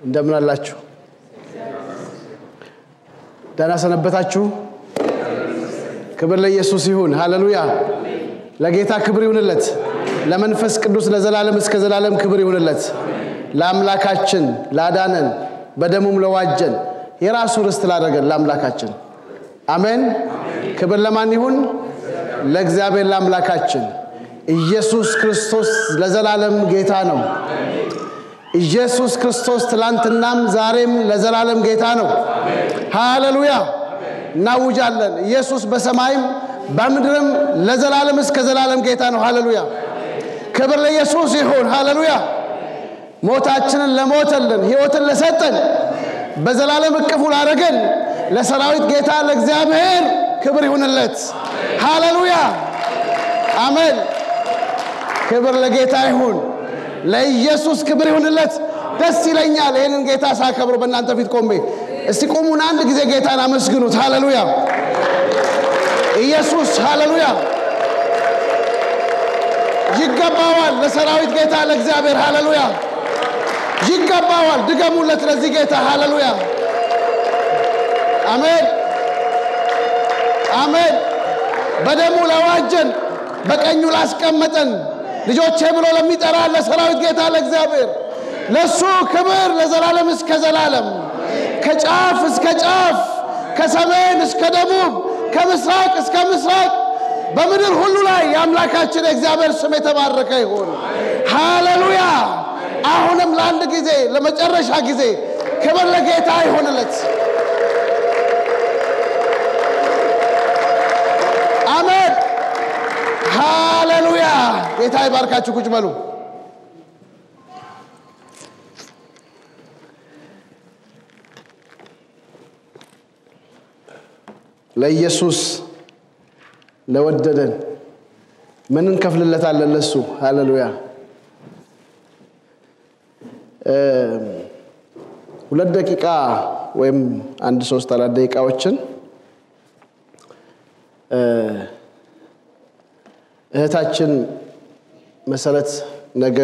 እንደምን አላችሁ? ደህና ሰነበታችሁ? ክብር ለኢየሱስ ይሁን። ሃሌሉያ። ለጌታ ክብር ይሁንለት። ለመንፈስ ቅዱስ ለዘላለም እስከ ዘላለም ክብር ይሁንለት። ለአምላካችን ላዳነን በደሙም ለዋጀን የራሱ ርስት ላደረገን ለአምላካችን አሜን። ክብር ለማን ይሁን? ለእግዚአብሔር ለአምላካችን። ኢየሱስ ክርስቶስ ለዘላለም ጌታ ነው። ኢየሱስ ክርስቶስ ትላንትናም ዛሬም ለዘላለም ጌታ ነው። ሃሌሉያ። እናውጃለን። ኢየሱስ በሰማይም በምድርም ለዘላለም እስከ ዘላለም ጌታ ነው። ሃሌሉያ። ክብር ለኢየሱስ ይሁን። ሃሌሉያ። ሞታችንን ለሞተልን ሕይወትን ለሰጠን በዘላለም እቅፉ ላደረገን ለሰራዊት ጌታ ለእግዚአብሔር ክብር ይሁንለት። ሃሌሉያ አሜን። ክብር ለጌታ ይሁን። ለኢየሱስ ክብር ይሁንለት። ደስ ይለኛል ይሄንን ጌታ ሳከብር በእናንተ ፊት ቆሜ። እስቲ ቆሙና አንድ ጊዜ ጌታን አመስግኑት። ሃሌሉያ ኢየሱስ ሃሌሉያ ይገባዋል። ለሰራዊት ጌታ ለእግዚአብሔር ሃሌሉያ ይገባዋል። ድገሙለት ለዚህ ጌታ ሃሌሉያ አሜን አሜን። በደሙ ለዋጀን በቀኙ ላስቀመጠን ልጆቼ ብሎ ለሚጠራ ለሰራዊት ጌታ ለእግዚአብሔር ለሱ ክብር ለዘላለም እስከ ዘላለም። ከጫፍ እስከ ጫፍ ከሰሜን እስከ ደቡብ ከምስራቅ እስከ ምስራቅ በምድር ሁሉ ላይ የአምላካችን እግዚአብሔር ስም የተባረከ ይሁን። ሃሌሉያ። አሁንም ለአንድ ጊዜ ለመጨረሻ ጊዜ ክብር ለጌታ ይሁንለት። አሜን ሃሌሉያ። ጌታ ይባርካችሁ። ቁጭ በሉ። ለኢየሱስ ለወደደን ምን እንከፍልለታለን? ለሱ ሃሌሉያ። 2 ደቂቃ ወይም 1-3-4 ደቂቃዎችን እህታችን መሰረት ነገ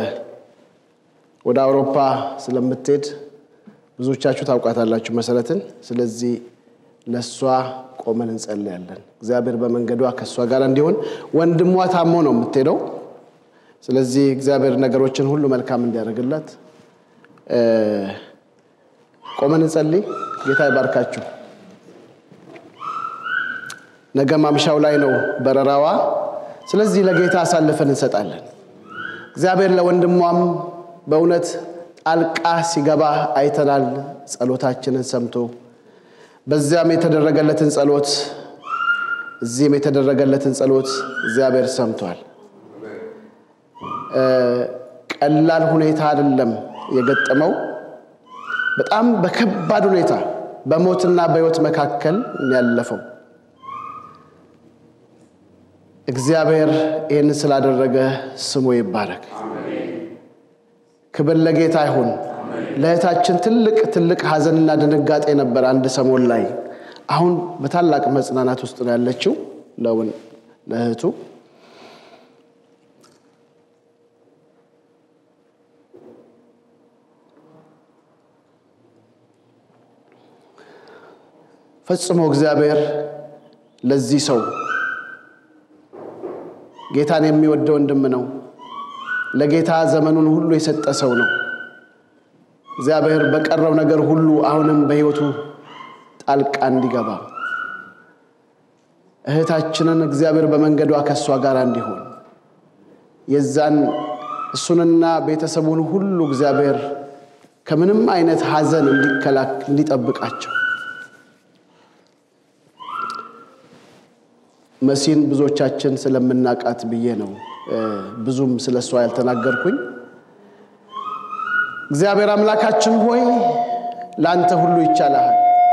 ወደ አውሮፓ ስለምትሄድ ብዙዎቻችሁ ታውቃታላችሁ መሰረትን። ስለዚህ ለሷ ቆመን እንጸልያለን። እግዚአብሔር በመንገዷ ከሷ ጋር እንዲሆን። ወንድሟ ታሞ ነው የምትሄደው። ስለዚህ እግዚአብሔር ነገሮችን ሁሉ መልካም እንዲያደርግላት ቆመን እንጸልይ። ጌታ ይባርካችሁ። ነገ ማምሻው ላይ ነው በረራዋ። ስለዚህ ለጌታ አሳልፈን እንሰጣለን። እግዚአብሔር ለወንድሟም በእውነት ጣልቃ ሲገባ አይተናል። ጸሎታችንን ሰምቶ በዚያም የተደረገለትን ጸሎት እዚህም የተደረገለትን ጸሎት እግዚአብሔር ሰምቷል። ቀላል ሁኔታ አይደለም የገጠመው። በጣም በከባድ ሁኔታ በሞትና በሕይወት መካከል ያለፈው እግዚአብሔር ይህን ስላደረገ ስሙ ይባረክ። ክብር ለጌታ ይሁን። ለእህታችን ትልቅ ሐዘንና ድንጋጤ ነበር አንድ ሰሞን ላይ። አሁን በታላቅ መጽናናት ውስጥ ነው ያለችው ለእህቱ። ፈጽሞ እግዚአብሔር ለዚህ ሰው ጌታን የሚወደው ወንድም ነው። ለጌታ ዘመኑን ሁሉ የሰጠ ሰው ነው። እግዚአብሔር በቀረው ነገር ሁሉ አሁንም በሕይወቱ ጣልቃ እንዲገባ እህታችንን እግዚአብሔር በመንገዷ ከሷ ጋር እንዲሆን የዛን እሱንና ቤተሰቡን ሁሉ እግዚአብሔር ከምንም አይነት ሐዘን እንዲጠብቃቸው። መሲን ብዙዎቻችን ስለምናቃት ብዬ ነው ብዙም ስለሷ ያልተናገርኩኝ። እግዚአብሔር አምላካችን ሆይ ላንተ ሁሉ ይቻላል።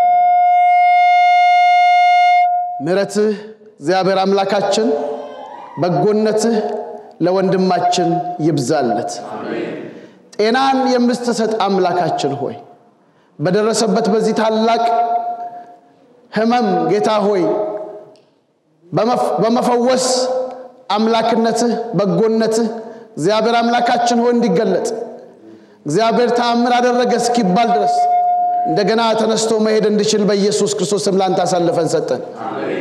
ምሕረትህ እግዚአብሔር አምላካችን በጎነትህ ለወንድማችን ይብዛለት። ጤናን የምትሰጥ አምላካችን ሆይ በደረሰበት በዚህ ታላቅ ህመም ጌታ ሆይ በመፈወስ አምላክነትህ በጎነትህ እግዚአብሔር አምላካችን ሆይ እንዲገለጥ እግዚአብሔር ተአምር አደረገ እስኪባል ድረስ እንደገና ተነስቶ መሄድ እንዲችል በኢየሱስ ክርስቶስ ስም ላንተ አሳልፈን ሰጠን። አሜን።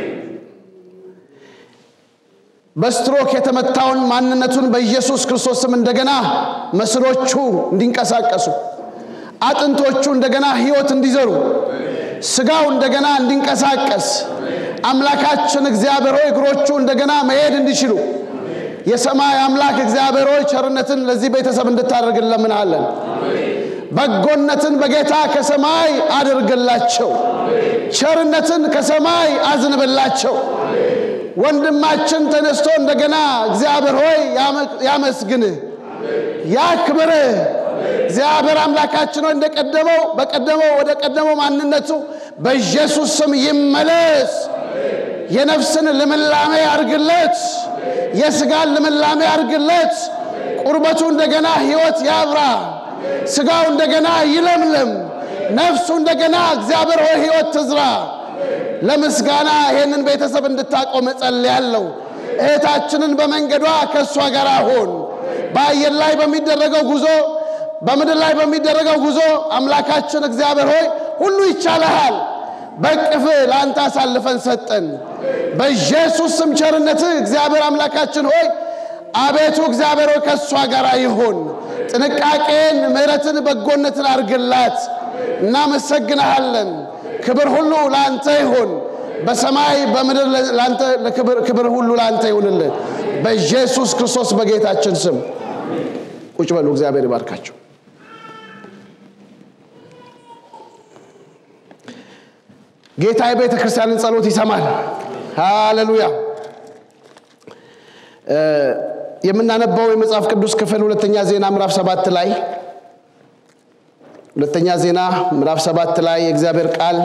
በስትሮክ የተመታውን ማንነቱን በኢየሱስ ክርስቶስ ስም እንደገና መስሎቹ እንዲንቀሳቀሱ፣ አጥንቶቹ እንደገና ሕይወት እንዲዘሩ፣ ስጋው እንደገና እንዲንቀሳቀስ አምላካችን እግዚአብሔር ሆይ እግሮቹ እንደገና መሄድ እንዲችሉ የሰማይ አምላክ እግዚአብሔር ሆይ ቸርነትን ለዚህ ቤተሰብ እንድታደርግልን ለምንሃለን። በጎነትን በጌታ ከሰማይ አድርግላቸው። ቸርነትን ከሰማይ አዝንብላቸው። ወንድማችን ተነስቶ እንደገና እግዚአብሔር ሆይ ያመስግን፣ ያክብር። እግዚአብሔር አምላካችን ሆይ በቀደመው ወደ ቀደመው ማንነቱ በኢየሱስ ስም ይመለስ። የነፍስን ልምላሜ አርግለት፣ የስጋን ልምላሜ አርግለት። ቁርበቱ እንደገና ሕይወት ያብራ፣ ስጋው እንደገና ይለምልም፣ ነፍሱ እንደገና እግዚአብሔር ሆይ ሕይወት ትዝራ። ለምስጋና ይሄንን ቤተሰብ እንድታቆም ጸልያለሁ። እህታችንን በመንገዷ ከሷ ጋር አሁን በአየር ላይ በሚደረገው ጉዞ፣ በምድር ላይ በሚደረገው ጉዞ አምላካችን እግዚአብሔር ሆይ ሁሉ ይቻላል። በቅፍ ላንተ አሳልፈን ሰጠን። በኢየሱስ ስም ቸርነት እግዚአብሔር አምላካችን ሆይ አቤቱ እግዚአብሔር ሆይ ከሷ ጋር ይሁን። ጥንቃቄን፣ ምሕረትን፣ በጎነትን አርግላት። እናመሰግናለን። ክብር ሁሉ ላንተ ይሁን። በሰማይ በምድር ላንተ ክብር ሁሉ ላንተ ይሁንልን በኢየሱስ ክርስቶስ በጌታችን ስም። ቁጭ በሉ። እግዚአብሔር ይባርካችሁ። ጌታ የቤተ ክርስቲያንን ጸሎት ይሰማል። ሃሌሉያ። የምናነበው የመጽሐፍ ቅዱስ ክፍል ሁለተኛ ዜና ምዕራፍ 7 ላይ ሁለተኛ ዜና ምዕራፍ 7 ላይ የእግዚአብሔር ቃል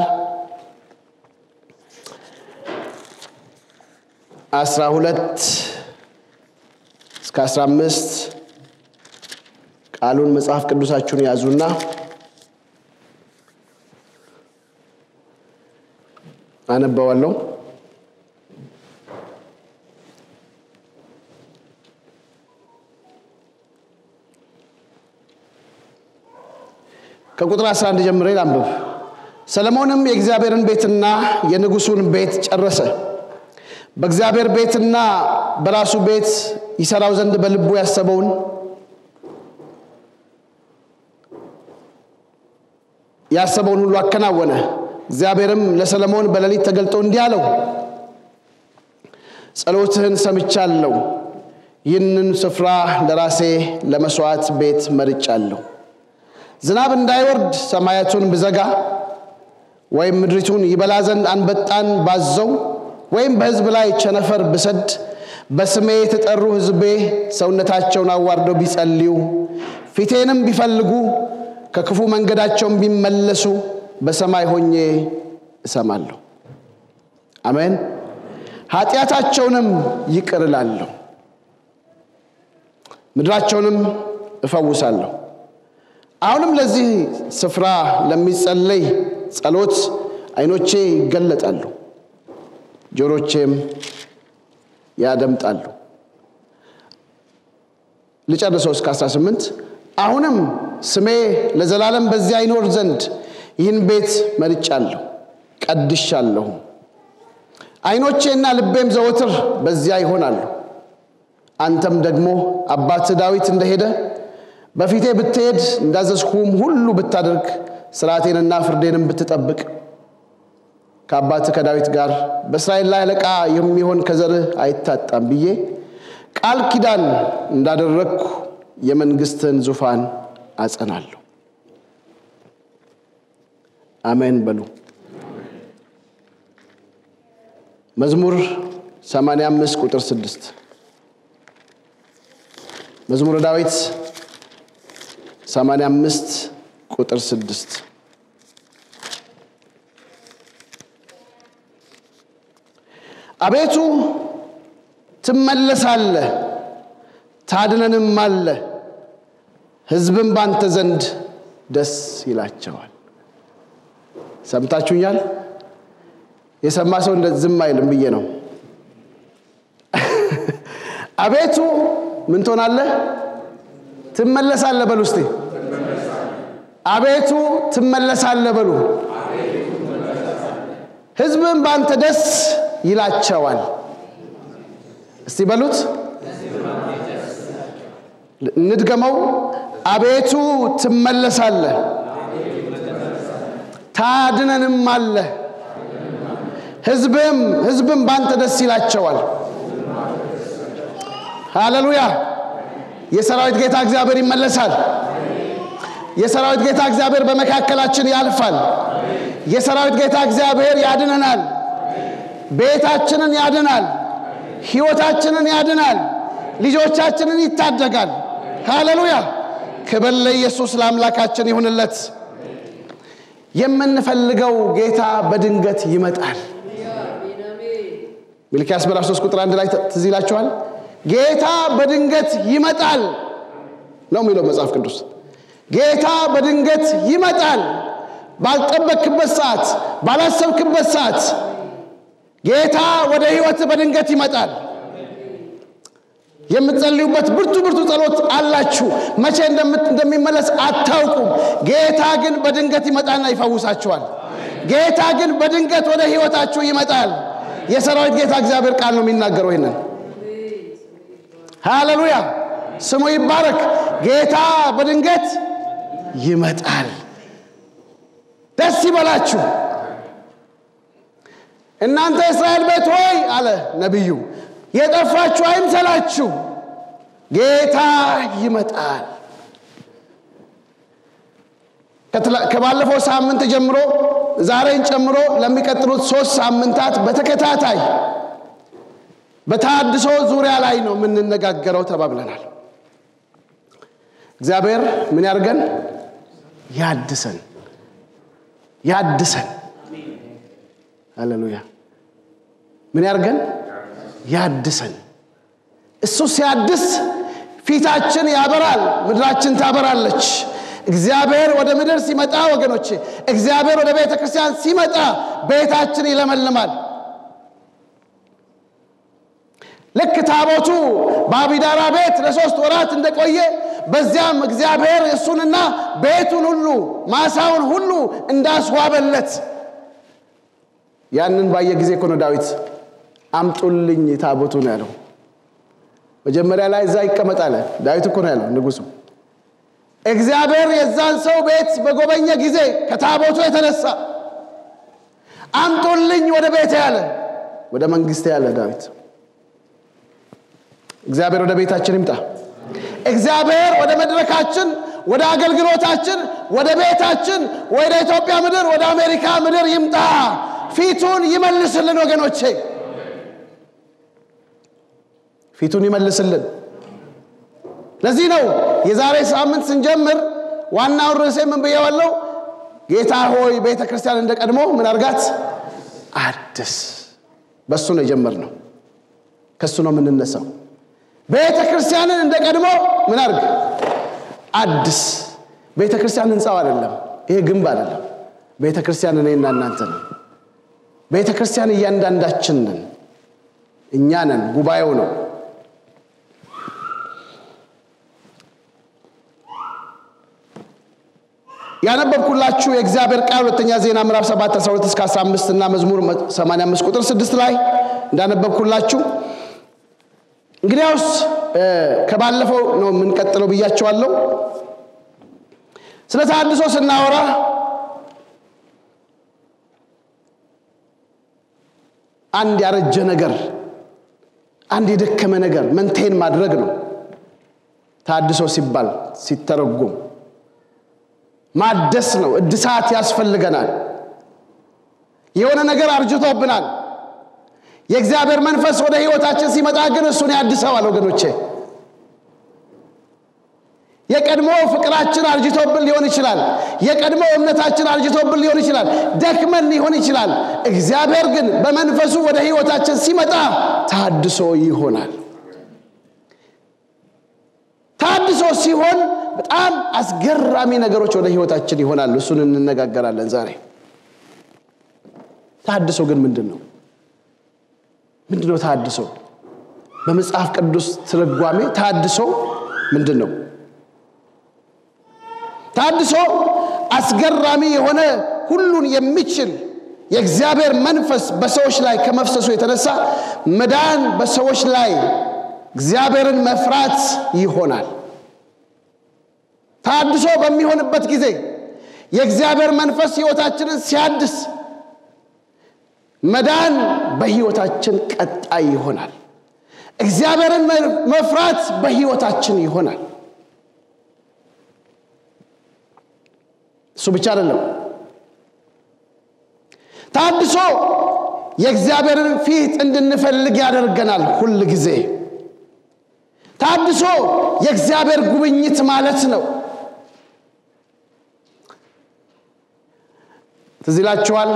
12 እስከ 15 ቃሉን መጽሐፍ ቅዱሳችሁን ያዙና አነበዋለሁ። ከቁጥር 11 ጀምሬ ላንብብ። ሰሎሞንም የእግዚአብሔርን ቤትና የንጉሱን ቤት ጨረሰ። በእግዚአብሔር ቤትና በራሱ ቤት ይሰራው ዘንድ በልቡ ያሰበውን ሁሉ አከናወነ። እግዚአብሔርም ለሰሎሞን በሌሊት ተገልጦ እንዲህ አለው፣ ጸሎትህን ሰምቻለሁ። ይህንን ስፍራ ለራሴ ለመስዋዕት ቤት መርጫለሁ። ዝናብ እንዳይወርድ ሰማያቱን ብዘጋ ወይም ምድሪቱን ይበላ ዘንድ አንበጣን ባዘው ወይም በሕዝብ ላይ ቸነፈር ብሰድ በስሜ የተጠሩ ሕዝቤ ሰውነታቸውን አዋርደው ቢጸልዩ ፊቴንም ቢፈልጉ ከክፉ መንገዳቸውም ቢመለሱ በሰማይ ሆኜ እሰማለሁ። አሜን። ኃጢአታቸውንም ይቅር እላለሁ፣ ምድራቸውንም እፈውሳለሁ። አሁንም ለዚህ ስፍራ ለሚጸለይ ጸሎት ዓይኖቼ ይገለጣሉ፣ ጆሮቼም ያደምጣሉ። ልጨርሰው እስከ 18 አሁንም ስሜ ለዘላለም በዚያ ይኖር ዘንድ ይህን ቤት መርጫለሁ ቀድሻለሁ። ዓይኖቼና ልቤም ዘወትር በዚያ ይሆናሉ። አንተም ደግሞ አባት ዳዊት እንደሄደ በፊቴ ብትሄድ እንዳዘዝሁም ሁሉ ብታደርግ ሥርዓቴንና ፍርዴንም ብትጠብቅ ከአባት ከዳዊት ጋር በእስራኤል ላይ አለቃ የሚሆን ከዘርህ አይታጣም ብዬ ቃል ኪዳን እንዳደረግኩ የመንግሥትን ዙፋን አጸናለሁ። አሜን በሉ። መዝሙር 85 ቁጥር 6 መዝሙረ ዳዊት 85 ቁጥር 6 አቤቱ ትመለሳለህ ታድነንማለህ፣ ሕዝብም ባንተ ዘንድ ደስ ይላቸዋል። ሰምታችሁኛል? የሰማ ሰው እንደዝም አይልም ብዬ ነው። አቤቱ ምን ትሆናለህ? ትመለሳለህ። በሉ እስቲ አቤቱ ትመለሳለህ በሉ ሕዝብም ባንተ ደስ ይላቸዋል እስቲ በሉት ንድገመው አቤቱ ትመለሳለህ ታድነንም አለ ሕዝብም ባንተ ደስ ይላቸዋል ሃሌሉያ የሰራዊት ጌታ እግዚአብሔር ይመለሳል የሰራዊት ጌታ እግዚአብሔር በመካከላችን ያልፋል የሰራዊት ጌታ እግዚአብሔር ያድነናል ቤታችንን ያድናል ሕይወታችንን ያድናል ልጆቻችንን ይታደጋል ሃሌሉያ ክብር ለኢየሱስ ለአምላካችን ይሁንለት የምንፈልገው ጌታ በድንገት ይመጣል ሚልክያስ ምዕራፍ 3 ቁጥር 1 ላይ ትዝ ይላችኋል ጌታ በድንገት ይመጣል ነው የሚለው መጽሐፍ ቅዱስ ጌታ በድንገት ይመጣል ባልጠበቅበት ሰዓት ባላሰብክበት ሰዓት ጌታ ወደ ሕይወት በድንገት ይመጣል የምትጸልዩበት ብርቱ ጸሎት አላችሁ መቼ እንደሚመለስ አታውቁም ጌታ ግን በድንገት ይመጣና ይፈውሳችኋል ጌታ ግን በድንገት ወደ ሕይወታችሁ ይመጣል የሰራዊት ጌታ እግዚአብሔር ቃል ነው የሚናገረው ይሄንን ሃሌሉያ ስሙ ይባረክ ጌታ በድንገት ይመጣል ደስ ይበላችሁ እናንተ እስራኤል ቤት ሆይ አለ ነብዩ የጠፋችሁ አይምሰላችሁ ጌታ ይመጣል ከባለፈው ሳምንት ጀምሮ ዛሬን ጨምሮ ለሚቀጥሉት 3 ሳምንታት በተከታታይ በታድሶ ዙሪያ ላይ ነው የምንነጋገረው ተባብለናል እግዚአብሔር ምን ያርገን ያድሰን ሃሌሉያ ምን ያርገን ያድሰን እሱ ሲያድስ ፊታችን ያበራል ምድራችን ታበራለች እግዚአብሔር ወደ ምድር ሲመጣ ወገኖቼ እግዚአብሔር ወደ ቤተ ክርስቲያን ሲመጣ ቤታችን ይለመልማል ልክ ታቦቱ በአቢዳራ ቤት ለ3 ወራት እንደቆየ በዚያም እግዚአብሔር እሱንና ቤቱን ሁሉ ማሳውን ሁሉ እንዳስዋበለት ያንን ባየ ጊዜ እኮ ነው ዳዊት አምጡልኝ ታቦቱን ያለው መጀመሪያ ላይ እዛ ይቀመጣል ዳዊት እኮ ነው ያለው ንጉሱ እግዚአብሔር የዛን ሰው ቤት በጎበኘ ጊዜ ከታቦቱ የተነሳ አምጡልኝ ወደ ቤት ያለ ወደ መንግስት ያለ ዳዊት እግዚአብሔር ወደ ቤታችን ይምጣ እግዚአብሔር ወደ መድረካችን ወደ አገልግሎታችን ወደ ቤታችን ወደ ኢትዮጵያ ምድር ወደ አሜሪካ ምድር ይምጣ ፊቱን ይመልስልን ወገኖቼ ፊቱን ይመልስልን ለዚህ ነው የዛሬ ሳምንት ስንጀምር ዋናው ርዕሴ ምን ብየዋለሁ ጌታ ሆይ ቤተ ክርስቲያን እንደቀድሞ ምን አርጋት አድስ በሱ ነው የጀመርነው ከሱ ነው የምንነሳው ቤተ ክርስቲያንን እንደቀድሞ ምን አርግ አድስ ቤተ ክርስቲያን ህንጻው አይደለም ይሄ ግንብ አይደለም ቤተ ክርስቲያን እኔና እናንተ ነን ቤተ ክርስቲያን እያንዳንዳችን ነን እኛ ነን ጉባኤው ነው ያነበብኩላችሁ የእግዚአብሔር ቃል ሁለተኛ ዜና ምዕራፍ 7 12 እስከ 15 እና መዝሙር 85 ቁጥር 6 ላይ እንዳነበብኩላችሁ እንግዲያውስ ከባለፈው ነው የምንቀጥለው ብያቸዋለሁ ስለ ታድሶ ስናወራ አንድ ያረጀ ነገር አንድ የደከመ ነገር መንቴን ማድረግ ነው ታድሶ ሲባል ሲተረጎም ማደስ ነው እድሳት ያስፈልገናል የሆነ ነገር አርጅቶብናል የእግዚአብሔር መንፈስ ወደ ህይወታችን ሲመጣ ግን እሱን ያድሰዋል ወገኖቼ የቀድሞ ፍቅራችን አርጅቶብን ሊሆን ይችላል የቀድሞ እምነታችን አርጅቶብን ሊሆን ይችላል ደክመን ሊሆን ይችላል እግዚአብሔር ግን በመንፈሱ ወደ ህይወታችን ሲመጣ ታድሶ ይሆናል ታድሶ ሲሆን በጣም አስገራሚ ነገሮች ወደ ህይወታችን ይሆናሉ እሱን እንነጋገራለን ዛሬ ታድሶ ግን ምንድነው ታድሶ በመጽሐፍ ቅዱስ ትርጓሜ ታድሶ ምንድነው ታድሶ አስገራሚ የሆነ ሁሉን የሚችል የእግዚአብሔር መንፈስ በሰዎች ላይ ከመፍሰሱ የተነሳ መዳን በሰዎች ላይ እግዚአብሔርን መፍራት ይሆናል። ታድሶ በሚሆንበት ጊዜ የእግዚአብሔር መንፈስ ሕይወታችንን ሲያድስ መዳን በሕይወታችን ቀጣይ ይሆናል። እግዚአብሔርን መፍራት በሕይወታችን ይሆናል። እሱ ብቻ አይደለም። ታድሶ የእግዚአብሔርን ፊት እንድንፈልግ ያደርገናል። ሁሉ ጊዜ ታድሶ የእግዚአብሔር ጉብኝት ማለት ነው። ትዝ ይላችኋል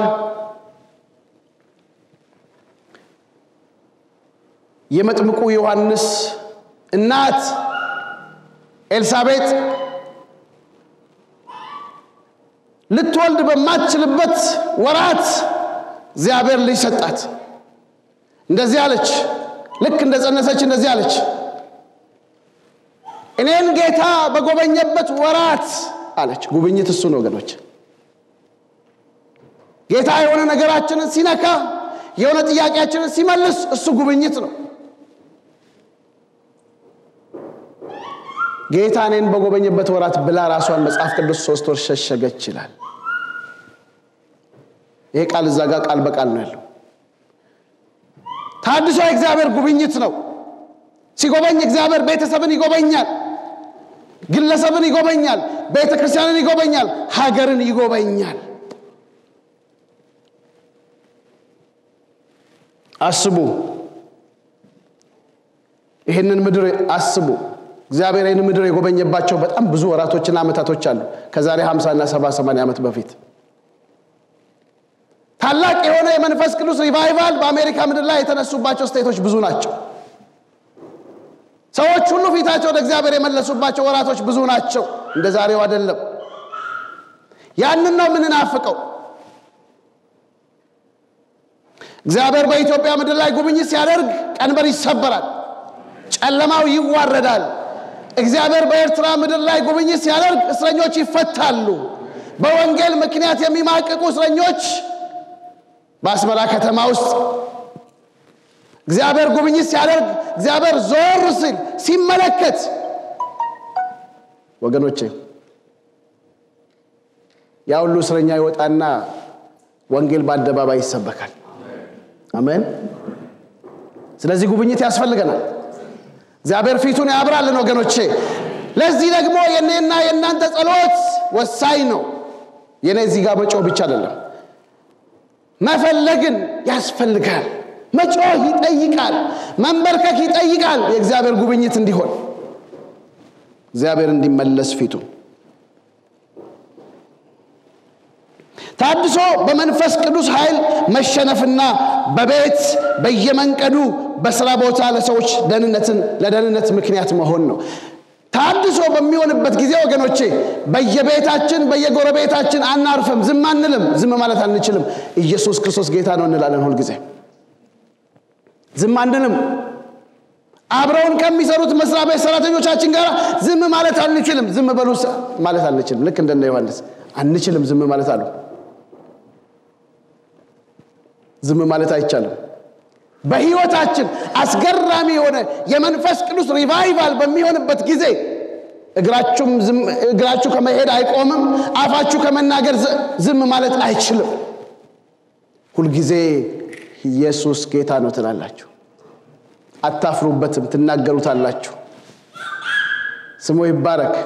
የመጥምቁ ዮሐንስ እናት ኤልሳቤጥ ልትወልድ በማትችልበት ወራት እግዚአብሔር ልጅ ሰጣት። እንደዚህ አለች፣ ልክ እንደጸነሰች እንደዚህ አለች፣ እኔን ጌታ በጎበኘበት ወራት አለች። ጉብኝት እሱ ነው ወገኖች። ጌታ የሆነ ነገራችንን ሲነካ፣ የሆነ ጥያቄያችንን ሲመልስ እሱ ጉብኝት ነው። ጌታ እኔን በጎበኘበት ወራት ብላ ራሷን መጽሐፍ ቅዱስ 3 ወር ሸሸገች ይላል። ይሄ ቃል እዛ ጋር ቃል በቃል ነው ያለው። ታድሶ የእግዚአብሔር ጉብኝት ነው። ሲጎበኝ እግዚአብሔር ቤተሰብን ይጎበኛል፣ ግለሰብን ይጎበኛል፣ ቤተክርስቲያንን ይጎበኛል፣ ሀገርን ይጎበኛል። አስቡ፣ ይሄንን ምድር አስቡ። እግዚአብሔር ይሄንን ምድር የጎበኘባቸው በጣም ብዙ ወራቶችና ዓመታቶች አሉ። ከዛሬ 50 እና 70 80 ዓመት በፊት ታላቅ የሆነ የመንፈስ ቅዱስ ሪቫይቫል በአሜሪካ ምድር ላይ የተነሱባቸው ስቴቶች ብዙ ናቸው። ሰዎች ሁሉ ፊታቸው ወደ እግዚአብሔር የመለሱባቸው ወራቶች ብዙ ናቸው። እንደ ዛሬው አይደለም። ያንን ነው የምንናፍቀው። እግዚአብሔር በኢትዮጵያ ምድር ላይ ጉብኝት ሲያደርግ ቀንበር ይሰበራል፣ ጨለማው ይዋረዳል። እግዚአብሔር በኤርትራ ምድር ላይ ጉብኝት ሲያደርግ እስረኞች ይፈታሉ። በወንጌል ምክንያት የሚማቅቁ እስረኞች በአስመራ ከተማ ውስጥ እግዚአብሔር ጉብኝት ሲያደርግ፣ እግዚአብሔር ዞር ሲል ሲመለከት ወገኖቼ ያ ሁሉ እስረኛ ይወጣና ወንጌል በአደባባይ ይሰበካል። አሜን። ስለዚህ ጉብኝት ያስፈልገናል። እግዚአብሔር ፊቱን ያብራልን ወገኖቼ። ለዚህ ደግሞ የኔና የናንተ ጸሎት ወሳኝ ነው። የኔ እዚህ ጋር መጮህ ብቻ አይደለም፣ መፈለግን ያስፈልጋል። መጮህ ይጠይቃል፣ መንበርከክ ይጠይቃል። የእግዚአብሔር ጉብኝት እንዲሆን፣ እግዚአብሔር እንዲመለስ ፊቱ። ታድሶ በመንፈስ ቅዱስ ኃይል መሸነፍና በቤት በየመንቀዱ በስራ ቦታ ለሰዎች ለደህንነት ምክንያት መሆን ነው። ታድሶ በሚሆንበት ጊዜ ወገኖቼ በየቤታችን በየጎረቤታችን አናርፈም፣ ዝም አንልም። ዝም ማለት አንችልም። ኢየሱስ ክርስቶስ ጌታ ነው እንላለን ሁሉ ጊዜ። ዝም አንልም። አብረውን ከሚሰሩት መስሪያ ቤት ሰራተኞቻችን ጋር ዝም ማለት አንችልም። ዝም በሉ ማለት አንችልም። ልክ እንደነ ዮሐንስ አንችልም ዝም ማለት አሉ። ዝም ማለት አይቻልም። በህይወታችን አስገራሚ የሆነ የመንፈስ ቅዱስ ሪቫይቫል በሚሆንበት ጊዜ እግራችሁ ከመሄድ አይቆምም፣ አፋችሁ ከመናገር ዝም ማለት አይችልም። ሁሉ ጊዜ ኢየሱስ ጌታ ነው ትላላችሁ፣ አታፍሩበትም፣ ትናገሩታላችሁ። ስሙ ይባረክ።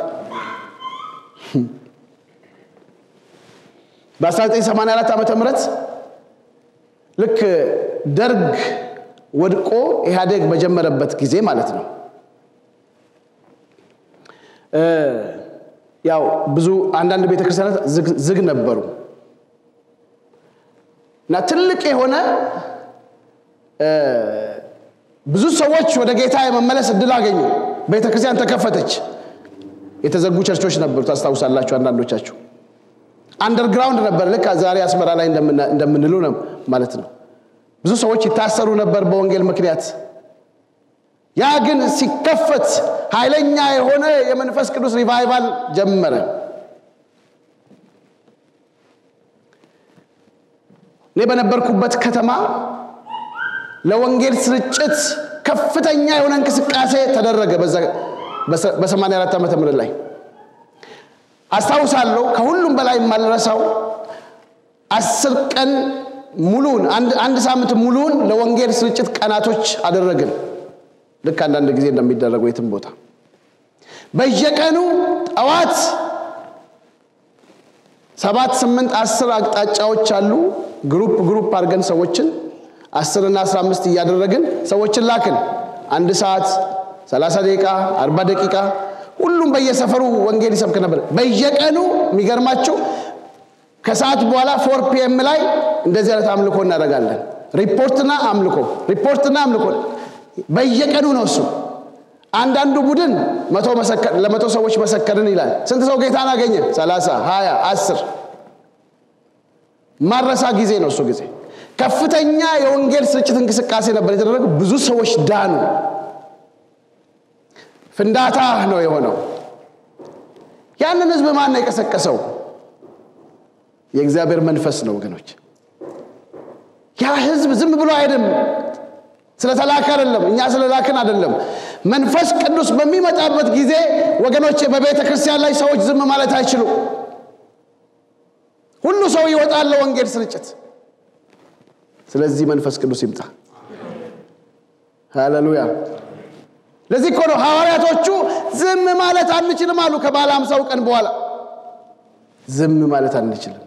በ1984 ዓመተ ምህረት ልክ ደርግ ወድቆ ኢህአዴግ በጀመረበት ጊዜ ማለት ነው። ያው ብዙ አንዳንድ ቤተክርስቲያናት ዝግ ነበሩ እና ትልቅ የሆነ ብዙ ሰዎች ወደ ጌታ የመመለስ እድል አገኙ። ቤተክርስቲያን ተከፈተች። የተዘጉ ቸርቾች ነበሩ፣ ታስታውሳላችሁ አንዳንዶቻችሁ። አንደርግራውንድ ነበር፣ ልክ ዛሬ አስመራ ላይ እንደምንለው ነው ማለት ነው። ብዙ ሰዎች ይታሰሩ ነበር በወንጌል ምክንያት። ያ ግን ሲከፈት ኃይለኛ የሆነ የመንፈስ ቅዱስ ሪቫይቫል ጀመረ። እኔ በነበርኩበት ከተማ ለወንጌል ስርጭት ከፍተኛ የሆነ እንቅስቃሴ ተደረገ በ84 ዓመተ ምህረት ላይ አስታውሳለሁ። ከሁሉም በላይ ማልረሳው 10 ቀን ሙሉን አንድ ሳምንት ሙሉን ለወንጌል ስርጭት ቀናቶች አደረግን። ልክ አንዳንድ ጊዜ እንደሚደረገው የትም ቦታ በየቀኑ ጠዋት 7 8 10 አቅጣጫዎች አሉ። ግሩፕ አድርገን ሰዎችን 10 እና 15 እያደረግን ሰዎችን ላክን። 1 ሰዓት 30 ደቂቃ 40 ደቂቃ ሁሉም በየሰፈሩ ወንጌል ይሰብክ ነበር። በየቀኑ የሚገርማችሁ ከሰዓት በኋላ 4 PM ላይ እንደዚህ አይነት አምልኮ እናደርጋለን። ሪፖርትና አምልኮ በየቀኑ ነው እሱ። አንዳንዱ ቡድን 100 ሰዎች መሰከርን ይላል። ስንት ሰው ጌታን አገኘ? 30 20 10 ማረሳ ጊዜ ነው እሱ ጊዜ። ከፍተኛ የወንጌል ስርጭት እንቅስቃሴ ነበር የተደረገው። ብዙ ሰዎች ዳኑ። ፍንዳታ ነው የሆነው። ያንን ህዝብ ማን ነው የቀሰቀሰው? የእግዚአብሔር መንፈስ ነው ወገኖች። ያ ህዝብ ዝም ብሎ አይደለም ስለተላከ አይደለም፣ እኛ ስለላከን አይደለም። መንፈስ ቅዱስ በሚመጣበት ጊዜ ወገኖች በቤተ ክርስቲያን ላይ ሰዎች ዝም ማለት አይችሉም። ሁሉ ሰው ይወጣል ለወንጌል ስርጭት። ስለዚህ መንፈስ ቅዱስ ይምጣ። ሃሌሉያ። ለዚህ እኮ ነው ሐዋርያቶቹ ዝም ማለት አንችልም አሉ። ከባለ 50 ቀን በኋላ ዝም ማለት አንችልም።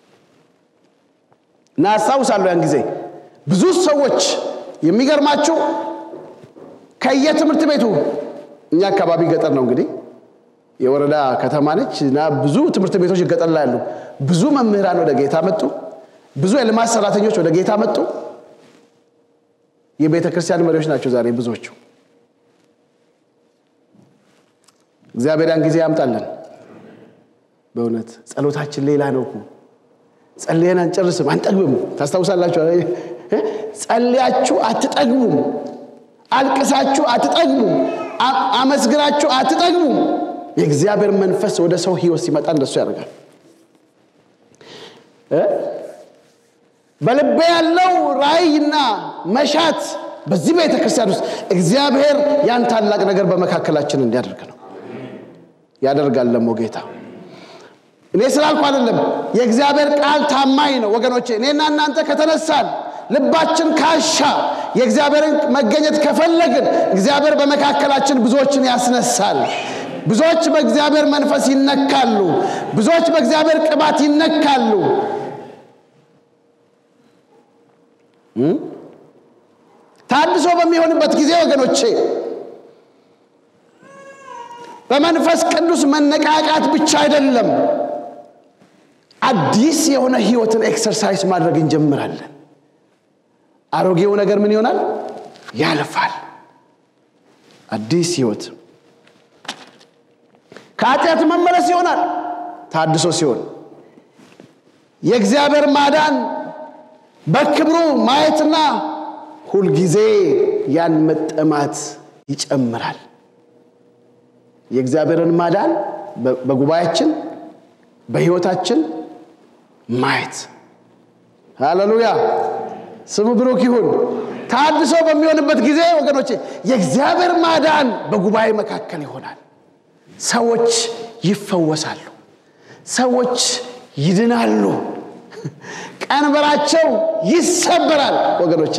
ናሳውሳለሁ ያን ጊዜ ብዙ ሰዎች የሚገርማችሁ ከየትምህርት ቤቱ እኛ አካባቢ ገጠር ነው እንግዲህ የወረዳ ከተማ ነች እና ብዙ ትምህርት ቤቶች ገጠር ላይ አሉ። ብዙ መምህራን ወደ ጌታ መጡ። ብዙ የልማት ሰራተኞች ወደ ጌታ መጡ። የቤተ ክርስቲያን መሪዎች ናቸው ዛሬ ብዙዎቹ። እግዚአብሔር ያን ጊዜ ያምጣልን። በእውነት ጸሎታችን ሌላ ነው እኮ። ጸልየን አንጨርስም፣ አንጠግብም። ታስታውሳላችሁ? ጸልያችሁ አትጠግቡም፣ አልቅሳችሁ አትጠግቡም፣ አመስግራችሁ አትጠግቡም። የእግዚአብሔር መንፈስ ወደ ሰው ህይወት ሲመጣ እንደሱ ያደርጋል። በልቤ ያለው ራእይና መሻት በዚህ ቤተ ክርስቲያን ውስጥ እግዚአብሔር ያን ታላቅ ነገር በመካከላችን እንዲያደርግ ነው። ያደርጋል ደግሞ ጌታ። እኔ ስላልኩ አይደለም፣ የእግዚአብሔር ቃል ታማኝ ነው ወገኖቼ። እኔና እናንተ ከተነሳን ልባችን ካሻ የእግዚአብሔርን መገኘት ከፈለግን እግዚአብሔር በመካከላችን ብዙዎችን ያስነሳል። ብዙዎች በእግዚአብሔር መንፈስ ይነካሉ። ብዙዎች በእግዚአብሔር ቅባት ይነካሉ። ታድሶ በሚሆንበት ጊዜ ወገኖቼ በመንፈስ ቅዱስ መነቃቃት ብቻ አይደለም፣ አዲስ የሆነ ህይወትን ኤክሰርሳይዝ ማድረግ እንጀምራለን። አሮጌው ነገር ምን ይሆናል? ያልፋል። አዲስ ህይወት ከኃጢአት መመለስ ይሆናል ታድሶ ሲሆን። የእግዚአብሔር ማዳን በክብሩ ማየትና ሁሉ ጊዜ ያን መጠማት ይጨምራል። የእግዚአብሔርን ማዳን በጉባኤያችን በህይወታችን ማየት። ሃሌሉያ። ስሙ ብሩክ ይሁን። ታድሶ በሚሆንበት ጊዜ ወገኖቼ የእግዚአብሔር ማዳን በጉባኤ መካከል ይሆናል። ሰዎች ይፈወሳሉ፣ ሰዎች ይድናሉ፣ ቀንበራቸው ይሰበራል ወገኖቼ።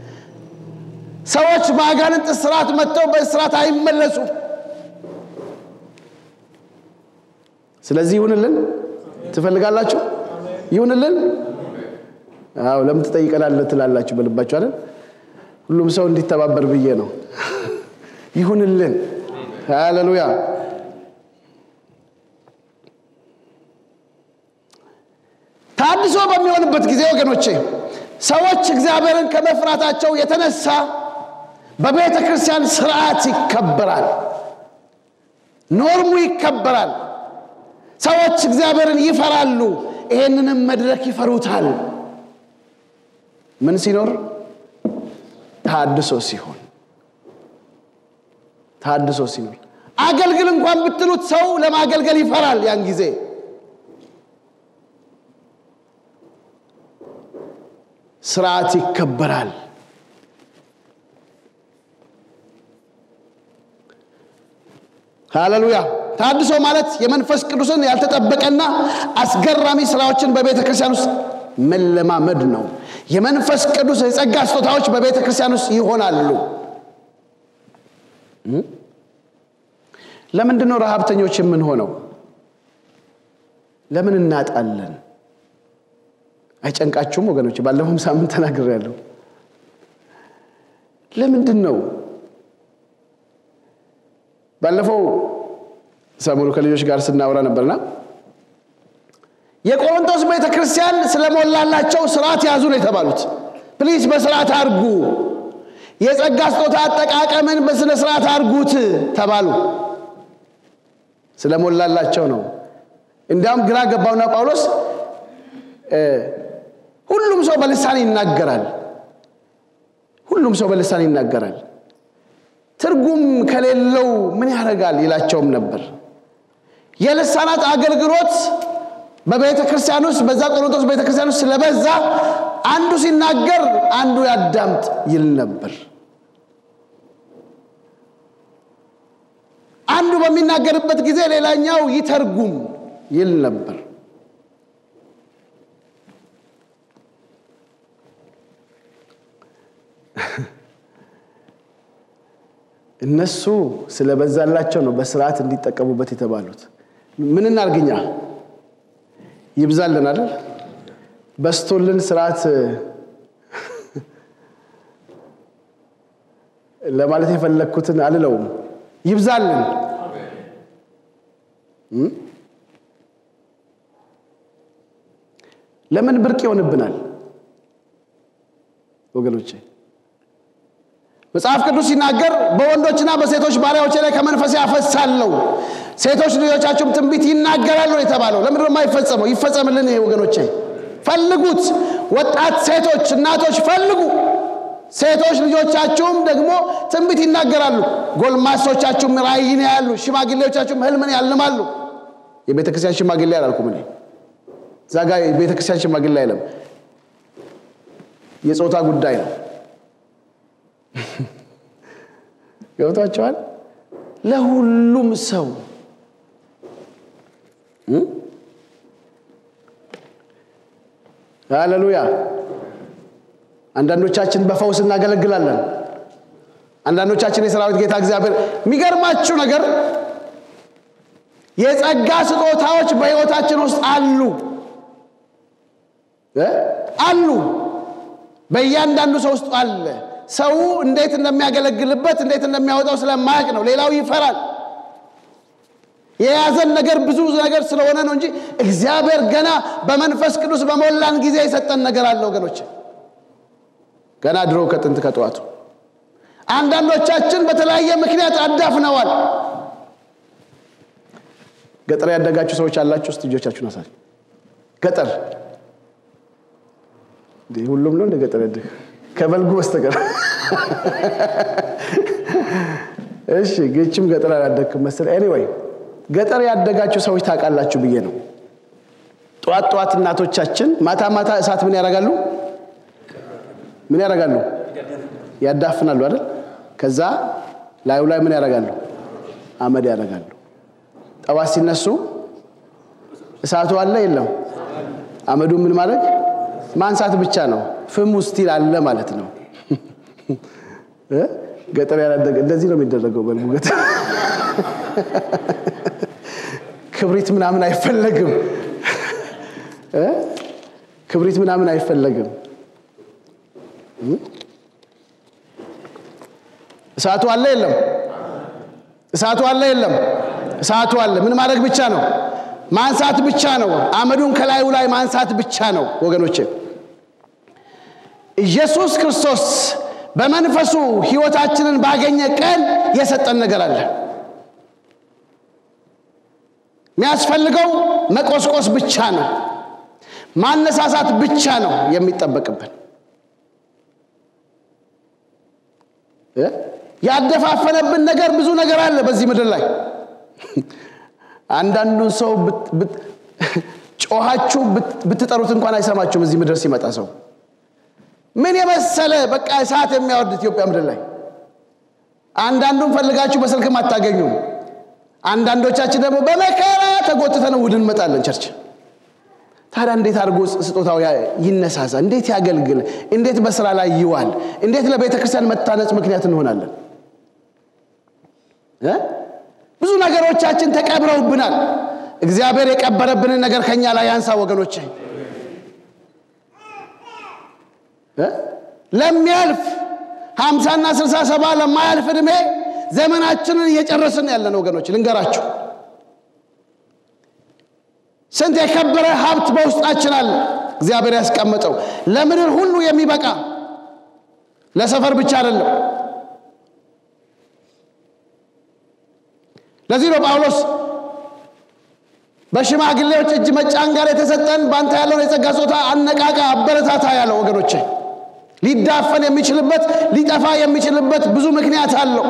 ሰዎች በአጋንንት እስራት መጥተው በእስራት አይመለሱም። ስለዚህ ይሁንልን። ትፈልጋላችሁ? ይሁንልን። አዎ ለምን ትጠይቀናለህ ትላላችሁ በልባችሁ አይደል? ሁሉም ሰው እንዲተባበር ብዬ ነው። ይሁንልን። ሃሌሉያ። ታድሶ በሚሆንበት ጊዜ ወገኖቼ ሰዎች እግዚአብሔርን ከመፍራታቸው የተነሳ በቤተ ክርስቲያን ስርዓት ይከበራል፣ ኖርሙ ይከበራል። ሰዎች እግዚአብሔርን ይፈራሉ፣ ይሄንንም መድረክ ይፈሩታል። ምን ሲኖር? ታድሶ ሲሆን። ታድሶ ሲኖር አገልግል እንኳን ብትሉት ሰው ለማገልገል ይፈራል። ያን ጊዜ ስርዓት ይከበራል። ሃሌሉያ። ታድሶ ማለት የመንፈስ ቅዱስን ያልተጠበቀና አስገራሚ ስራዎችን በቤተክርስቲያን ውስጥ መለማመድ ነው። የመንፈስ ቅዱስ የጸጋ ስጦታዎች በቤተክርስቲያን ውስጥ ይሆናሉ። ለምንድን ነው ረሃብተኞች የምንሆነው? ለምን እናጣለን? አይጨንቃችሁም ወገኖች? ባለፈው ሳምንት ተናግሬያለሁ። ለምንድን ነው? ባለፈው ሰሞኑን ከልጆች ጋር ስናወራ ነበርና የቆሮንቶስ ቤተክርስቲያን ስለሞላላቸው ስርዓት ያዙ ነው የተባሉት። ፕሊዝ በስርዓት አርጉ፣ የጸጋ ስጦታ አጠቃቀምን በስነ ስርዓት አርጉት ተባሉ። ስለሞላላቸው ነው። እንዲያውም ግራ ገባውና ጳውሎስ ሁሉም ሰው በልሳን ይናገራል፣ ሁሉም ሰው በልሳን ይናገራል፣ ትርጉም ከሌለው ምን ያደርጋል ይላቸውም ነበር። የልሳናት አገልግሎት በቤተክርስቲያን ውስጥ በዛ ቆሮንቶስ ቤተክርስቲያን ውስጥ ስለበዛ አንዱ ሲናገር አንዱ ያዳምጥ ይል ነበር። አንዱ በሚናገርበት ጊዜ ሌላኛው ይተርጉም ይል ነበር። እነሱ ስለበዛላቸው ነው በስርዓት እንዲጠቀሙበት የተባሉት። ምን እናርግኛ? ይብዛልን አይደል? በስቶልን ስርዓት ለማለት የፈለኩትን አልለውም። ይብዛልን። ለምን ብርቅ ይሆንብናል ወገኖቼ? መጽሐፍ ቅዱስ ሲናገር በወንዶችና በሴቶች ባሪያዎች ላይ ከመንፈሴ አፈሳለሁ፣ ሴቶች ልጆቻችሁም ትንቢት ይናገራሉ የተባለው ለምን ነው የማይፈጸመው? ይፈጸምልን ይሄ ወገኖቼ። ፈልጉት። ወጣት ሴቶች እናቶች ፈልጉ። ሴቶች ልጆቻችሁም ደግሞ ትንቢት ይናገራሉ፣ ጎልማሶቻችሁም ራእይን ያያሉ፣ ሽማግሌዎቻችሁም ህልምን ያልማሉ። የቤተክርስቲያን ሽማግሌ አላልኩም እኔ። ዛጋ የቤተክርስቲያን ሽማግሌ አይደለም፣ የጾታ ጉዳይ ነው። ገብቷችኋል? ለሁሉም ሰው ሃሌሉያ። አንዳንዶቻችን በፈውስ እናገለግላለን፣ አንዳንዶቻችን የሰራዊት ጌታ እግዚአብሔር። የሚገርማችሁ ነገር የጸጋ ስጦታዎች በህይወታችን ውስጥ አሉ። በእያንዳንዱ ሰው ውስጥ አለ። ሰው እንዴት እንደሚያገለግልበት እንዴት እንደሚያወጣው ስለማያውቅ ነው። ሌላው ይፈራል። የያዘን ነገር ብዙ ነገር ስለሆነ ነው እንጂ እግዚአብሔር ገና በመንፈስ ቅዱስ በሞላን ጊዜ የሰጠን ነገር አለ ወገኖች። ገና ድሮ ከጥንት ከጧቱ አንዳንዶቻችን በተለያየ ምክንያት አዳፍነዋል። ገጠር ያደጋችሁ ሰዎች አላችሁ? እስቲ እጆቻችሁን አሳዩ። ገጠር ሁሉም ነው እንደ ገጠር ያደገ ከበልጉ በስተቀር። እሺ ግጭም ገጠር ያደግኩም መሰለኝ። ኤኒዌይ ገጠር ያደጋችሁ ሰዎች ታውቃላችሁ ብዬ ነው። ጧት እናቶቻችን ማታ እሳት ምን ያደርጋሉ? ያዳፍናሉ አይደል? ከዛ ላዩ ላይ ምን ያደርጋሉ? አመድ ያደርጋሉ። ጠዋት ሲነሱ እሳቱ አለ የለም? አመዱ ምን ማድረግ ማንሳት ብቻ ነው። ፍም ውስጥ ይላል ማለት ነው። ገጠር ያላደገ እንደዚህ ነው የሚደረገው። በልጉ ገጠር ክብሪት ምናምን አይፈለግም። ክብሪት ምናምን አይፈለግም። እሳቱ አለ የለም? እሳቱ አለ የለም? እሳቱ አለ። ምን ማድረግ ብቻ ነው? ማንሳት ብቻ ነው። አመዱን ከላዩ ላይ ማንሳት ብቻ ነው ወገኖቼ። ኢየሱስ ክርስቶስ በመንፈሱ ህይወታችንን ባገኘ ቀን የሰጠን ነገር አለ። የሚያስፈልገው መቆስቆስ ብቻ ነው፣ ማነሳሳት ብቻ ነው የሚጠበቅብን። ያደፋፈነብን ነገር ብዙ ነገር አለ በዚህ ምድር ላይ። አንዳንዱን ሰው ጮሃችሁ ብትጠሩት እንኳን አይሰማችሁም። እዚህ ምድር ሲመጣ ሰው ምን የመሰለ በቃ እሳት የሚያወርድ ኢትዮጵያ ምድር ላይ አንዳንዱን ፈልጋችሁ በስልክም አታገኙም አንዳንዶቻችን ደግሞ በመከራ ተጎትተን ውድን መጣለን ቸርች ታዲያ እንዴት አድርጎ ስጦታው ይነሳሳ እንዴት ያገልግል እንዴት በስራ ላይ ይዋል እንዴት ለቤተክርስቲያን መታነጽ ምክንያት እንሆናለን ብዙ ነገሮቻችን ተቀብረውብናል እግዚአብሔር የቀበረብንን ነገር ከኛ ላይ ያንሳ ወገኖቼ ለሚያልፍ 50 እና 60 70 ለማያልፍ እድሜ ዘመናችንን እየጨረስን ያለን ወገኖች ልንገራችሁ ስንት የከበረ ሀብት በውስጣችን አለ እግዚአብሔር ያስቀመጠው ለምድር ሁሉ የሚበቃ ለሰፈር ብቻ አይደለም ለዚህ ነው ጳውሎስ በሽማግሌዎች እጅ መጫን ጋር የተሰጠን ባንተ ያለው የጸጋ ስጦታ አነቃቃ አበረታታ ያለው ወገኖቼ ሊዳፈን የሚችልበት ሊጠፋ የሚችልበት ብዙ ምክንያት አለው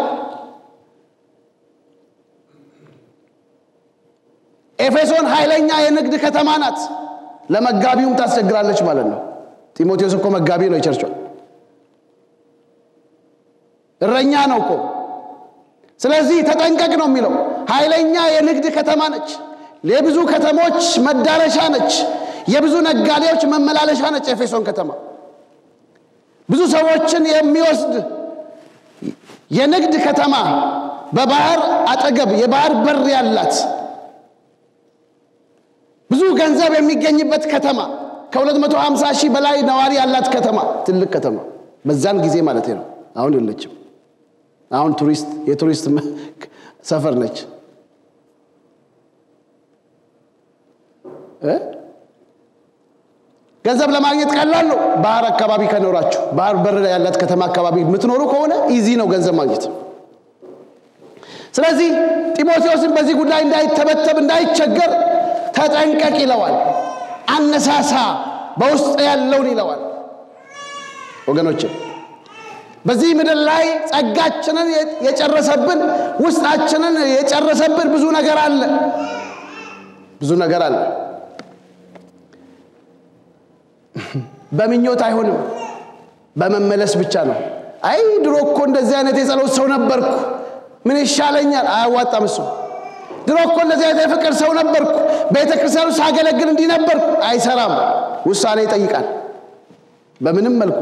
ኤፌሶን ኃይለኛ የንግድ ከተማ ናት ለመጋቢውም ታስቸግራለች ማለት ነው ጢሞቴዎስ እኮ መጋቢ ነው የቸርቿ እረኛ ነው እኮ ስለዚህ ተጠንቀቅ ነው የሚለው ኃይለኛ የንግድ ከተማ ነች ለብዙ ከተሞች መዳረሻ ነች የብዙ ነጋዴዎች መመላለሻ ነች ኤፌሶን ከተማ ብዙ ሰዎችን የሚወስድ የንግድ ከተማ በባህር አጠገብ የባህር በር ያላት ብዙ ገንዘብ የሚገኝበት ከተማ ከ250 ሺህ በላይ ነዋሪ ያላት ከተማ ትልቅ ከተማ በዛን ጊዜ ማለት ነው አሁን የለችም አሁን የቱሪስት ሰፈር ነች ገንዘብ ለማግኘት ቀላል ነው ባህር አካባቢ ከኖራችሁ ባህር በር ያላት ከተማ አካባቢ የምትኖሩ ከሆነ ኢዚ ነው ገንዘብ ማግኘት ስለዚህ ጢሞቴዎስን በዚህ ጉዳይ እንዳይተበተብ እንዳይቸገር ተጠንቀቅ ይለዋል አነሳሳ በውስጥ ያለውን ይለዋል ወገኖቼ በዚህ ምድር ላይ ጸጋችንን የጨረሰብን ውስጣችንን የጨረሰብን ብዙ ነገር አለ በመኞት አይሆንም በመመለስ ብቻ ነው አይ ድሮ እኮ እንደዚህ አይነት የጸሎት ሰው ነበርኩ ምን ይሻለኛል አያዋጣም እሱ ድሮ እኮ እንደዚህ አይነት የፍቅር ሰው ነበርኩ ቤተክርስቲያኑ ሳገለግል እንዲህ ነበርኩ አይሰራም ውሳኔ ይጠይቃል በምንም መልኩ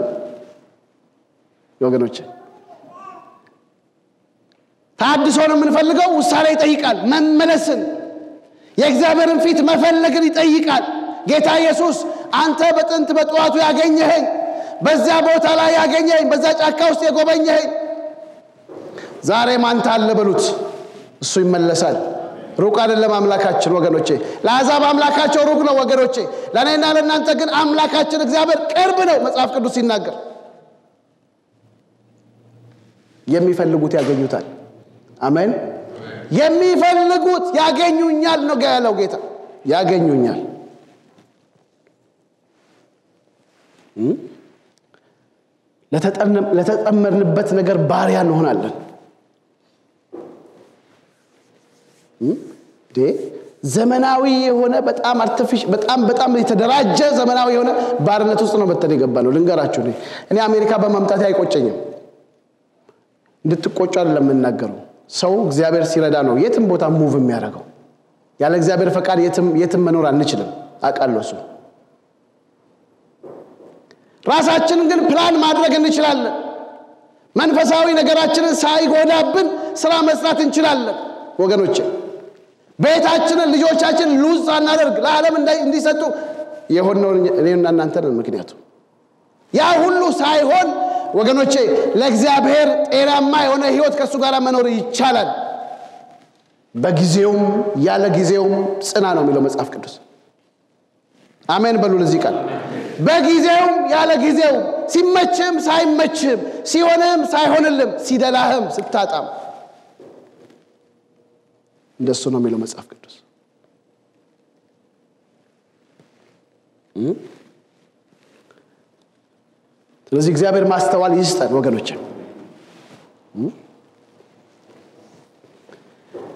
ወገኖቼ ታድሶን የምንፈልገው ውሳኔ ይጠይቃል መመለስን የእግዚአብሔርን ፊት መፈለግን ይጠይቃል ጌታ ኢየሱስ አንተ በጥንት በጧቱ ያገኘኸኝ በዛ ቦታ ላይ ያገኘኸኝ በዛ ጫካ ውስጥ የጎበኘኸኝ ዛሬ ማንተ አለ በሉት እሱ ይመለሳል ሩቅ አይደለም አምላካችን ወገኖቼ ለአሕዛብ አምላካቸው ሩቅ ነው ወገኖቼ ለኔና ለእናንተ ግን አምላካችን እግዚአብሔር ቅርብ ነው መጽሐፍ ቅዱስ ሲናገር የሚፈልጉት ያገኙታል አሜን የሚፈልጉት ያገኙኛል ነው ያለው ጌታ ያገኙኛል ለተጠመርንበት ነገር ባሪያ እንሆናለን ዘመናዊ የሆነ በጣም በጣም የተደራጀ ዘመናዊ የሆነ ባርነት ውስጥ ነው መተን የገባነው ልንገራችሁ እኔ አሜሪካ በመምጣት አይቆጨኝም እንድትቆጩ አይደለም የምናገረው ሰው እግዚአብሔር ሲረዳ ነው የትም ቦታ ሙቭ የሚያደርገው ያለ እግዚአብሔር ፈቃድ የትም መኖር አንችልም አቃለው እሱ ራሳችንን ግን ፕላን ማድረግ እንችላለን መንፈሳዊ ነገራችንን ሳይጎዳብን ስራ መስራት እንችላለን ወገኖቼ ቤታችንን ልጆቻችን ሉዝ ሳናደርግ ለዓለም እንዲሰጡ የሆነው እኔና እናንተ ነን ምክንያቱ ያ ሁሉ ሳይሆን ወገኖቼ ለእግዚአብሔር ጤናማ የሆነ ህይወት ከሱ ጋር መኖር ይቻላል በጊዜውም ያለ ጊዜውም ጽና ነው የሚለው መጽሐፍ ቅዱስ አሜን በሉ ለዚህ ቃል በጊዜውም ያለ ጊዜው ሲመችም ሳይመችም ሲሆንም ሳይሆንልም ሲደላህም ስታጣም እንደሱ ነው የሚለው መጽሐፍ ቅዱስ ስለዚህ እግዚአብሔር ማስተዋል ይስጠን ወገኖቼ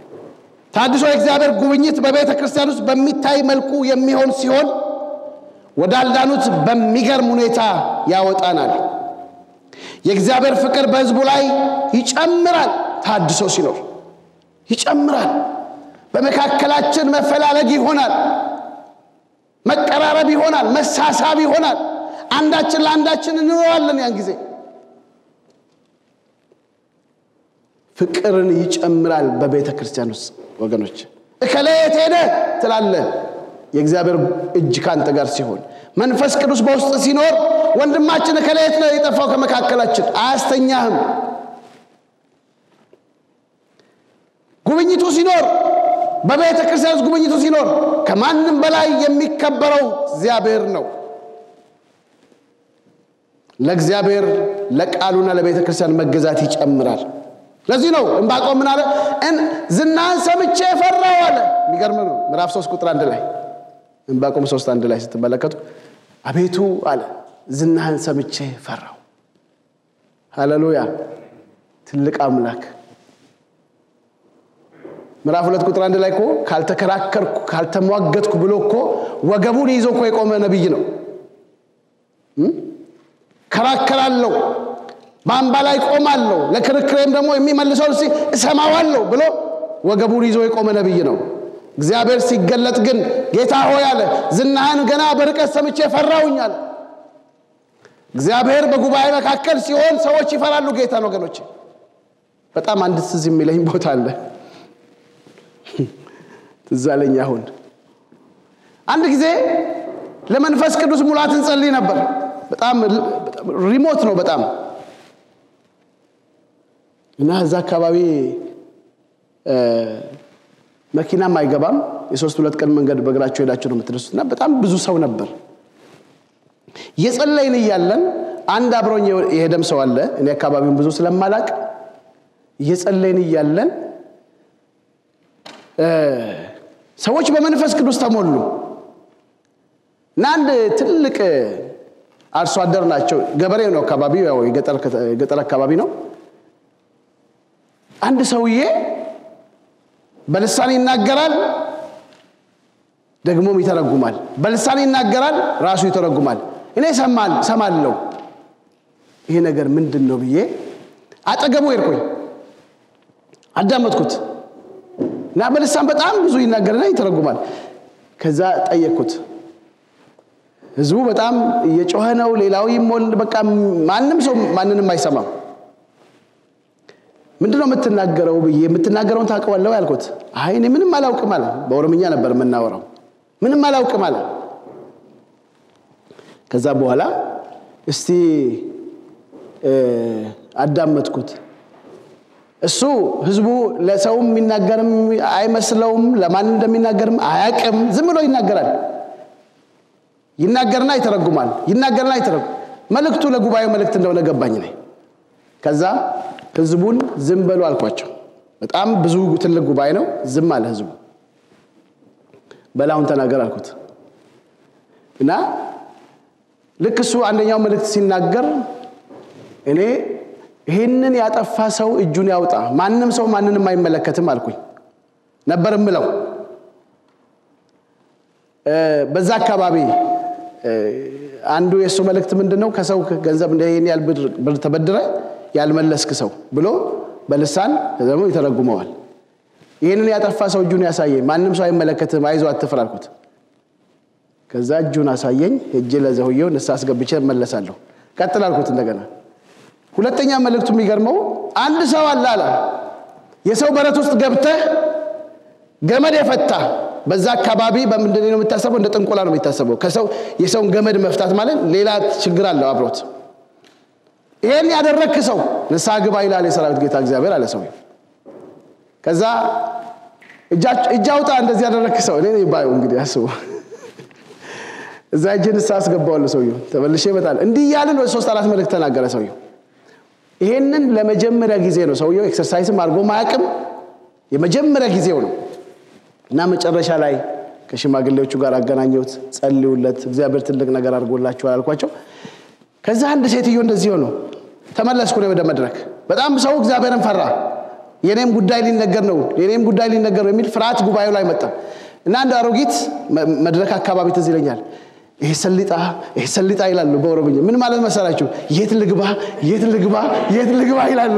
ታድሶ እግዚአብሔር ጉብኝት በቤተ ክርስቲያን ውስጥ በሚታይ መልኩ የሚሆን ሲሆን ወዳልዳኑት በሚገርም ሁኔታ ያወጣናል። የእግዚአብሔር ፍቅር በሕዝቡ ላይ ይጨምራል። ታድሶ ሲኖር ይጨምራል። በመካከላችን መፈላለግ ይሆናል፣ መቀራረብ ይሆናል፣ መሳሳብ ይሆናል። አንዳችን ለአንዳችን እንኖራለን። ያን ጊዜ ፍቅርን ይጨምራል በቤተ ክርስቲያን ውስጥ ወገኖች። እከለየት ሄደ ትላለህ የእግዚአብሔር እጅ ካንተ ጋር ሲሆን፣ መንፈስ ቅዱስ በውስጥ ሲኖር ወንድማችን እከለየት ነው የጠፋው ከመካከላችን አያስተኛህም። ጉብኝቱ ሲኖር በቤተ ክርስቲያን ውስጥ ጉብኝቱ ሲኖር ከማንም በላይ የሚከበረው እግዚአብሔር ነው። ለእግዚአብሔር ለቃሉና ለቤተ ክርስቲያን መገዛት ይጨምራል። ለዚህ ነው ዕንባቆም ምን አለ? ዝናህን ሰምቼ ፈራሁ አለ። የሚገርም ነው። ምዕራፍ 3 ቁጥር 1 ላይ ዕንባቆም 3:1 ላይ ስትመለከቱ አቤቱ አለ ዝናህን ሰምቼ ፈራሁ። ሃሌሉያ! ትልቅ አምላክ። ምዕራፍ 2 ቁጥር 1 ላይ ካልተከራከርኩ ካልተሟገትኩ ብሎ ወገቡን ይዞ የቆመ ነብይ ነው። ከራከራለሁ፣ በአምባ ላይ ቆማለሁ፣ ለክርክሬም ደግሞ የሚመልሰው እሰማዋለሁ ብሎ ወገቡን ይዞ የቆመ ነብይ ነው። እግዚአብሔር ሲገለጥ ግን ጌታ ሆይ አለ ዝናህን ገና በርቀት ሰምቼ ፈራሁኝ አለ። እግዚአብሔር በጉባኤ መካከል ሲሆን ሰዎች ይፈራሉ ጌታን ወገኖች። በጣም አንድ ትዝ የሚለኝ ቦታ አለ። ትዝ አለኝ አሁን አንድ ጊዜ ለመንፈስ ቅዱስ ሙላት እንጸልይ ነበር። በጣም ሪሞት ነው በጣም እና እዛ አካባቢ መኪናም አይገባም። የ3-2 ቀን መንገድ በእግራቸው ሄዳችሁ ነው የምትደርሱትና በጣም ብዙ ሰው ነበር። የጸለይን እያለን አንድ አብሮኝ የሄደም ሰው አለ። እኔ አካባቢውን ብዙ ስለማላቅ የጸለይን እያለን ሰዎች በመንፈስ ቅዱስ ተሞሉ እና አንድ ትልቅ አርሶ አደር ናቸው። ገበሬ ነው አካባቢው፣ ያው የገጠር አካባቢ ነው። አንድ ሰውዬ በልሳን ይናገራል፣ ደግሞም ይተረጉማል። በልሳን ይናገራል፣ ራሱ ይተረጉማል። እኔ ሰማለሁ ይሄ ነገር ምንድነው ብዬ አጠገቡ ሄድኩኝ፣ አዳመጥኩት እና በልሳን በጣም ብዙ ይናገርና ይተረጉማል። ከዛ ጠየቅኩት። ህዝቡ በጣም እየጮኸ ነው፣ ሌላው ይሞል፣ በቃ ማንም ሰው ማንንም አይሰማም። ምንድነው የምትናገረው ብዬ የምትናገረውን ታውቀዋለህ ያልኩት። አይ እኔ ምንም አላውቅም አለ። በኦሮምኛ ነበር የምናወራው። ምንም አላውቅም አለ። ከዛ በኋላ እስቲ አዳመጥኩት። እሱ ህዝቡ ለሰው የሚናገርም አይመስለውም፣ ለማን እንደሚናገርም አያውቅም። ዝም ብሎ ይናገርና ይተረጉማል። መልእክቱ ለጉባኤው መልእክት እንደሆነ ገባኝ ነኝ። ከዛ ህዝቡን ዝም በሉ አልኳቸው። በጣም ብዙ ትልቅ ጉባኤ ነው። ዝም አለ ህዝቡ። በላውን ተናገር አልኩት እና ልክ እሱ አንደኛው መልእክት ሲናገር እኔ ይሄንን ያጠፋ ሰው እጁን ያውጣ፣ ማንም ሰው ማንንም አይመለከትም አልኩኝ ነበር ምለው። በዛ አካባቢ አንዱ የሱ መልእክት ምንድነው ከሰው ገንዘብ እንደይሄን ያል ብር ተበድረ ያልመለስክ ሰው ብሎ በልሳን ደግሞ ይተረጉመዋል። ይሄንን ያጠፋ ሰው እጁን ያሳየኝ፣ ማንም ሰው አይመለከትም፣ አይዞ አትፍራ አልኩት። ከዛ እጁን አሳየኝ። እጄ ለዘውየው ንስሐ ገብቼ መለሳለሁ። ቀጥል አልኩት እንደገና። ሁለተኛ መልእክቱ የሚገርመው አንድ ሰው አለ የሰው በረት ውስጥ ገብተህ ገመድ የፈታ በዛ አካባቢ በምንድነው የምታሰበው? እንደ ጥንቆላ ነው የሚታሰበው። ከሰው የሰውን ገመድ መፍታት ማለት ሌላ ችግር አለው አብሮት። ይሄን ያደረክ ሰው ንስሐ ግባ ይላል የሰራዊት ጌታ እግዚአብሔር አለ ሰው። ከዛ እጃውጣ እንደዚህ ያደረክ ሰው እኔ ነኝ ባዩ። እንግዲህ አስቡ። እዛ እጄን ንስሐ አስገባዋለሁ ሰውየው ተመልሼ ይመጣል። እንዲህ ያለን 3-4 መልእክት ተናገረ ሰውየው። ይሄንን ለመጀመሪያ ጊዜ ነው ሰውየው ኤክሰርሳይዝም አድርጎ ማያውቅም። የመጀመሪያ ጊዜው ነው እና መጨረሻ ላይ ከሽማግሌዎቹ ጋር አገናኘሁት። ጸልዩለት፣ እግዚአብሔር ትልቅ ነገር አድርጎላችኋል አልኳቸው። ከዛ አንድ ሴትዮ እንደዚህ ሆኖ ተመለስኩ ወደ መድረክ። በጣም ሰው እግዚአብሔርን ፈራ። የኔም ጉዳይ ሊነገር ነው የሚል ፍርሃት ጉባኤው ላይ መጣ እና አንድ አሮጊት መድረክ አካባቢ ትዝ ይለኛል ይሄ ሰሊጣ ይላሉ በኦሮምኛ ምን ማለት መሰላችሁ የት ልግባ ይላሉ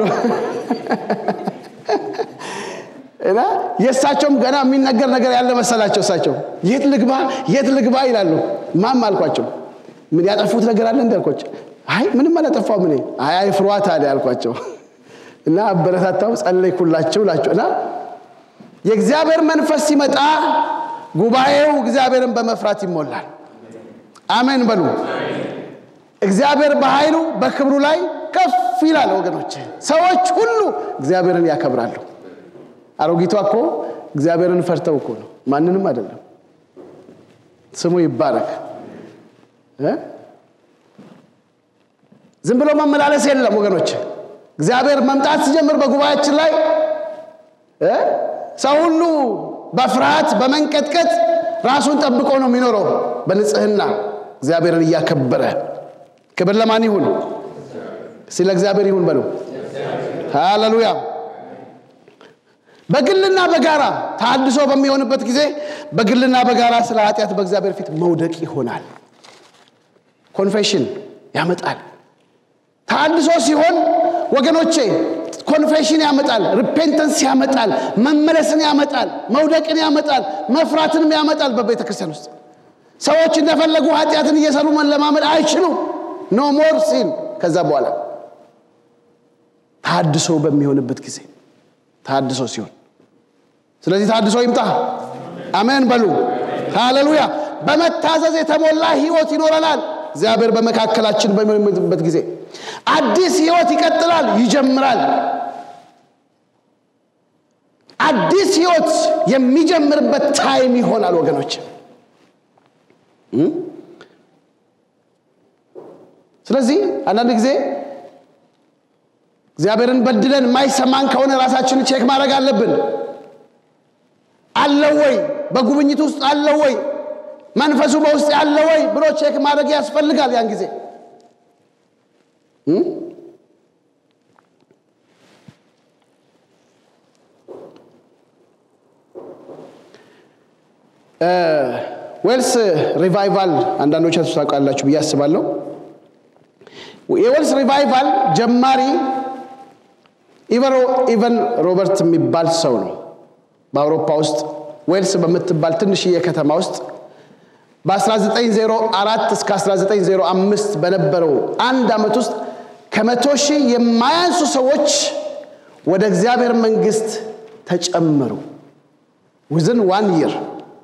እና የሳቸውም ገና የሚነገር ነገር ያለ መሰላቸው እሳቸው የት ልግባ ይላሉ ማም አልኳቸው ምን ያጠፉት ነገር አለ እንዳልኳቸው አይ ምንም አላጠፋው ምን አይ ፍሯት አለ ያልኳቸው እና አበረታታው ጸለይኩላቸው ላቸውና የእግዚአብሔር መንፈስ ሲመጣ ጉባኤው እግዚአብሔርን በመፍራት ይሞላል አሜን በሉ እግዚአብሔር በኃይሉ በክብሩ ላይ ከፍ ይላል ወገኖች ሰዎች ሁሉ እግዚአብሔርን ያከብራሉ አሮጊቷ እኮ እግዚአብሔርን ፈርተው እኮ ነው ማንንም አይደለም ስሙ ይባረክ ዝም ብሎ መመላለስ የለም ወገኖች እግዚአብሔር መምጣት ሲጀምር በጉባኤያችን ላይ ሰው ሁሉ በፍርሃት በመንቀጥቀጥ ራሱን ጠብቆ ነው የሚኖረው በንጽህና እግዚአብሔርን ያከበረ ክብር ለማን ይሁን ስለ እግዚአብሔር ይሁን በሉ ሃሌሉያ በግልና በጋራ ታድሶ በሚሆንበት ጊዜ በግልና በጋራ ስለ ኃጢአት በእግዚአብሔር ፊት መውደቅ ይሆናል ኮንፌሽን ያመጣል ታድሶ ሲሆን ወገኖቼ ኮንፌሽን ያመጣል ሪፔንተንስ ያመጣል መመለስን ያመጣል መውደቅን ያመጣል መፍራትን ያመጣል በቤተክርስቲያን ውስጥ ሰዎች እንደፈለጉ ኃጢአትን እየሰሩ መለማመድ አይችሉም ኖ ሞር ሲን ከዛ በኋላ ታድሶ በሚሆንበት ጊዜ ታድሶ ሲሆን ስለዚህ ታድሶ ይምጣ አሜን በሉ ሃሌሉያ በመታዘዝ የተሞላ ህይወት ይኖረናል እግዚአብሔር በመካከላችን በሚሆንበት ጊዜ አዲስ ህይወት ይቀጥላል ይጀምራል አዲስ ህይወት የሚጀምርበት ታይም ይሆናል ወገኖች ስለዚህ አንዳንድ ጊዜ እግዚአብሔርን በድለን ማይሰማን ከሆነ ራሳችንን ቼክ ማድረግ አለብን አለው ወይ በጉብኝት ውስጥ አለው ወይ መንፈሱ በውስጥ ያለው ወይ ብሎ ቼክ ማድረግ ያስፈልጋል ያን ጊዜ ዌልስ ሪቫይቫል አንዳንዶቻችሁ ታውቃላችሁ በያስባለሁ የዌልስ ሪቫይቫል ጀማሪ ኢቨን ሮበርት የሚባል ሰው ነው በአውሮፓ ውስጥ ዌልስ በመትባል ትንሽዬ ከተማ ውስጥ በ1904 እስከ 1905 በነበረው አንድ አመት ውስጥ ከ100,000 የማያንሱ ሰዎች ወደ እግዚአብሔር መንግስት ተጨመሩ within 1 year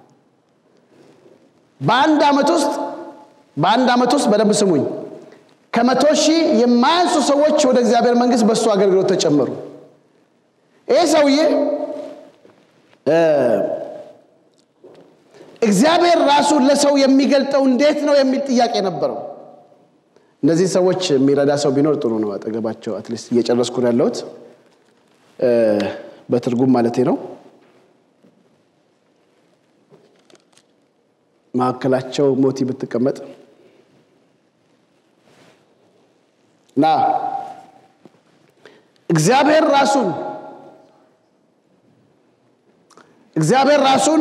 በአንድ አመት ውስጥ በደንብ ስሙኝ ከ100,000 የማያንሱ ሰዎች ወደ እግዚአብሔር መንግስት በሱ አገልግሎት ተጨመሩ ይሄ ሰውዬ እግዚአብሔር ራሱ ለሰው የሚገልጠው እንዴት ነው የሚል ጥያቄ ነበረው እነዚህ ሰዎች የሚረዳ ሰው ቢኖር ጥሩ ነው አጠገባቸው አትሊስት እየጨረስኩ ያለሁት በትርጉም ማለቴ ነው ማከላቸው ሞቲ ብትቀመጥ ና እግዚአብሔር ራሱን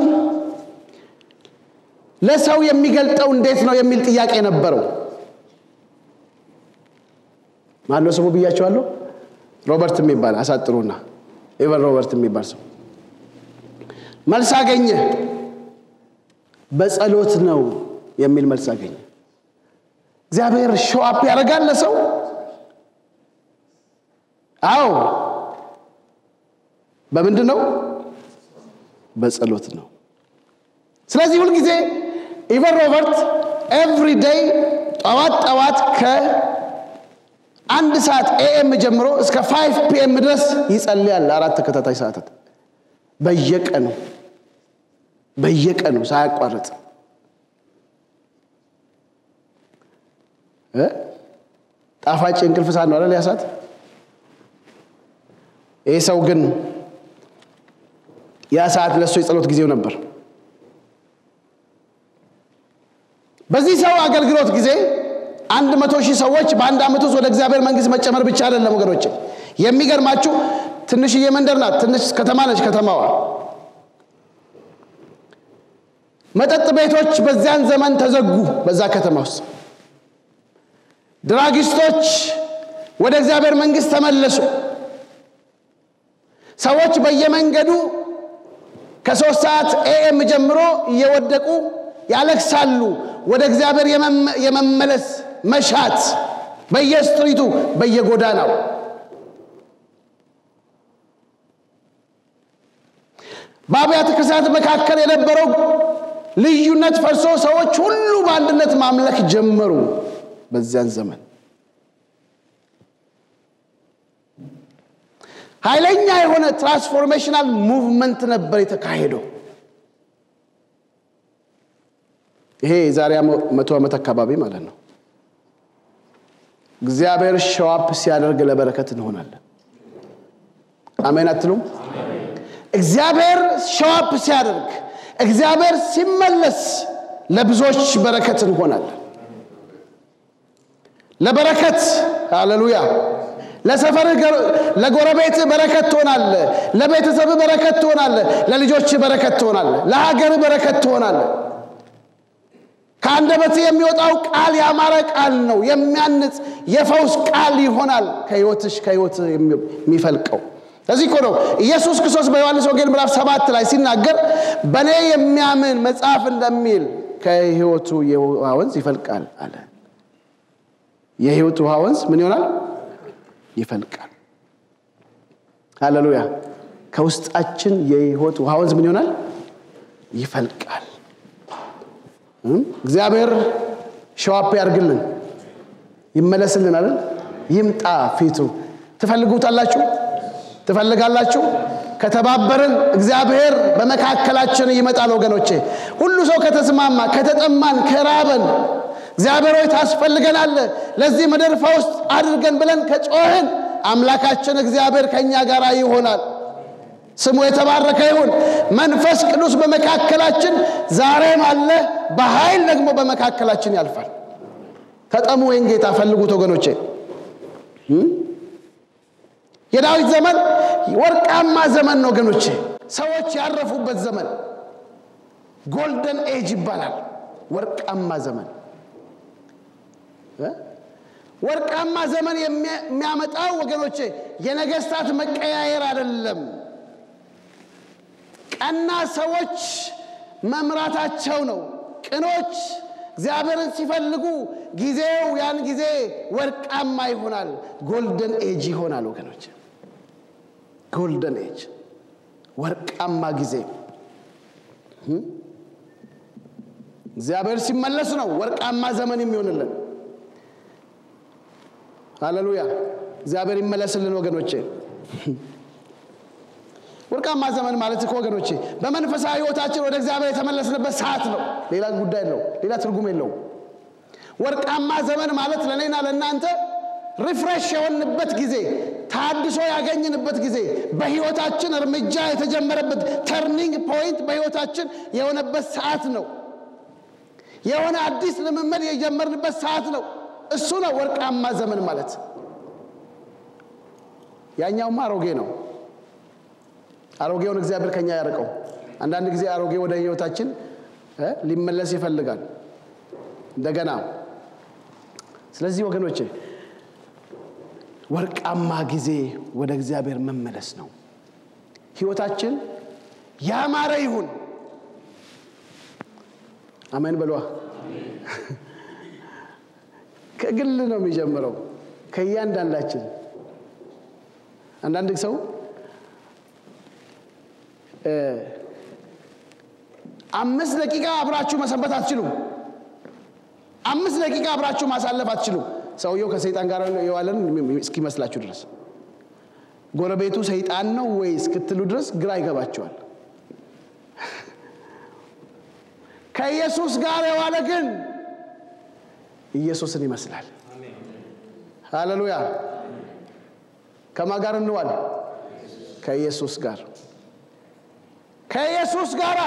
ለሰው የሚገልጠው እንዴት ነው የሚል ጥያቄ ነበረው ማነው ስሙ ብያቸዋለሁ ሮበርት የሚባል አሳጥሩና ኢቨን ሮበርት የሚባል ሰው መልስ አገኘ በጸሎት ነው የሚል መልስ አገኘ እግዚአብሔር ሾው አፕ ያደርጋል ለሰው አዎ በምንድነው በጸሎት ነው ስለዚህ ሁሉ ጊዜ ኢቨን ሮበርት ኤቭሪ ዴይ ጠዋት ከ1 ሰዓት ኤኤም ጀምሮ እስከ 5 ፒኤም ድረስ ይጸልያል 4 ተከታታይ ሰዓታት በየቀኑ ሳያቋርጥ ጣፋጭ እንቅልፍ ሳን ነው አይደል ያሳት ይሄ ሰው ግን ያ ሰዓት ለሱ የጸሎት ጊዜው ነበር በዚህ ሰው አገልግሎት ጊዜ 100,000 ሰዎች በአንድ አመት ውስጥ ወደ እግዚአብሔር መንግስት መጨመር ብቻ አይደለም ወገኖች የሚገርማችሁ ትንሽዬ መንደር ናት ትንሽ ከተማ ነች ከተማዋ መጠጥ ቤቶች በዚያን ዘመን ተዘጉ። በዛ ከተማ ውስጥ ድራጊስቶች ወደ እግዚአብሔር መንግስት ተመለሱ። ሰዎች በየመንገዱ ከ3 ሰዓት AM ጀምሮ እየወደቁ ያለቅሳሉ። ወደ እግዚአብሔር የመመለስ መሻት በየስትሪቱ በየጎዳናው። በአብያተ ክርስቲያናት መካከል የነበረው ልዩነት ፈርሶ ሰዎች ሁሉ በአንድነት ማምለክ ጀመሩ። በዚያን ዘመን ኃይለኛ የሆነ ትራንስፎርሜሽናል ሙቭመንት ነበር የተካሄደው። ይሄ ዛሬ 100 ዓመት አካባቢ ማለት ነው። እግዚአብሔር ሸዋፕ ሲያደርግ ለበረከት እንሆናለን። አሜን አትሉም? እግዚአብሔር ሸዋፕ ሲያደርግ፣ እግዚአብሔር ሲመለስ ለብዙዎች በረከት እንሆናለን። ለበረከት ሃሌሉያ። ለሰፈር ለጎረቤት በረከት ትሆናለህ። ለቤተሰብ በረከት ትሆናለህ። ለልጆች በረከት ትሆናለህ። ለሀገር በረከት ትሆናለህ። ከአንደበት የሚወጣው ቃል ያማረ ቃል ነው። የሚያንጽ የፈውስ ቃል ይሆናል። ከህይወት የሚፈልቀው ለዚህ እኮ ነው ኢየሱስ ክርስቶስ በዮሐንስ ወንጌል ምዕራፍ 7 ላይ ሲናገር በኔ የሚያምን መጽሐፍ እንደሚል ከህይወቱ የውሃ ወንዝ ይፈልቃል አለ። የህይወት ውሃ ወንዝ ምን ይሆናል? ይፈልቃል። ሃሌሉያ። ከውስጣችን የህይወት ውሃ ወንዝ ምን ይሆናል? ይፈልቃል። እግዚአብሔር ሸዋፕ ያርግልን፣ ይመለስልን አይደል? ይምጣ ፊቱ። ትፈልጋላችሁ? ከተባበርን እግዚአብሔር በመካከላችን ይመጣል ወገኖቼ። ሁሉ ሰው ከተስማማ፣ ከተጠማን፣ ከራበን እግዚአብሔር ሆይ ታስፈልገናለህ ለዚህ ምድር ፈውስ አድርገን ብለን ከጮህን አምላካችን እግዚአብሔር ከኛ ጋር ይሆናል። ስሙ የተባረከ ይሁን። መንፈስ ቅዱስ በመካከላችን ዛሬም አለ፣ በኃይል ደግሞ በመካከላችን ያልፋል። ተጠሙ ወይን ጌታ ፈልጉት ወገኖቼ። የዳዊት ዘመን ወርቃማ ዘመን ነው ወገኖቼ። ሰዎች ያረፉበት ዘመን ጎልደን ኤጅ ይባላል። ወርቃማ ዘመን ወርቃማ ዘመን የሚያመጣው ወገኖቼ የነገስታት መቀያየር አይደለም። ቀና ሰዎች መምራታቸው ነው። ቅኖች እግዚአብሔርን ሲፈልጉ ጊዜው ያን ጊዜ ወርቃማ ይሆናል። ጎልደን ኤጅ ይሆናል ወገኖቼ። ጎልደን ኤጅ ወርቃማ ጊዜ እግዚአብሔር ሲመለስ ነው ወርቃማ ዘመን የሚሆንልን። ሃሌሉያ። እግዚአብሔር ይመለስልን ወገኖቼ። ወርቃማ ዘመን ማለት እኮ ወገኖቼ በመንፈሳዊ ህይወታችን ወደ እግዚአብሔር የተመለስንበት ሰዓት ነው። ሌላ ጉዳይ የለው፣ ሌላ ትርጉም የለው። ወርቃማ ዘመን ማለት ለኔና ለእናንተ ሪፍሬሽ የሆንበት ጊዜ፣ ታድሶ ያገኝንበት ጊዜ፣ በህይወታችን እርምጃ የተጀመረበት ተርኒንግ ፖይንት በህይወታችን የሆነበት ሰዓት ነው። የሆነ አዲስ ልምምድ የጀመርንበት ሰዓት ነው። እሱ ነው ወርቃማ ዘመን ማለት። ያኛውማ አሮጌ ነው። አሮጌውን እግዚአብሔር ከኛ ያርቀው። አንዳንድ ጊዜ አሮጌ ወደ ህይወታችን ሊመለስ ይፈልጋል እንደገና። ስለዚህ ወገኖቼ ወርቃማ ጊዜ ወደ እግዚአብሔር መመለስ ነው። ህይወታችን ያማረ ይሁን። አሜን በሏ። ከግል ነው የሚጀምረው፣ ከእያንዳንዳችን። አንዳንድ ሰው 5 ደቂቃ አብራችሁ መሰንበት አትችሉም። 5 ደቂቃ አብራችሁ ማሳለፍ አትችሉም። ሰውየው ከሰይጣን ጋር የዋለን እስኪመስላችሁ ድረስ፣ ጎረቤቱ ሰይጣን ነው ወይ እስክትሉ ድረስ ግራ ይገባቸዋል። ከኢየሱስ ጋር የዋለ ግን ኢየሱስን ይመስላል። ሃሌሉያ። ከማን ጋር እንዋል? ከኢየሱስ ጋር። ከኢየሱስ ጋር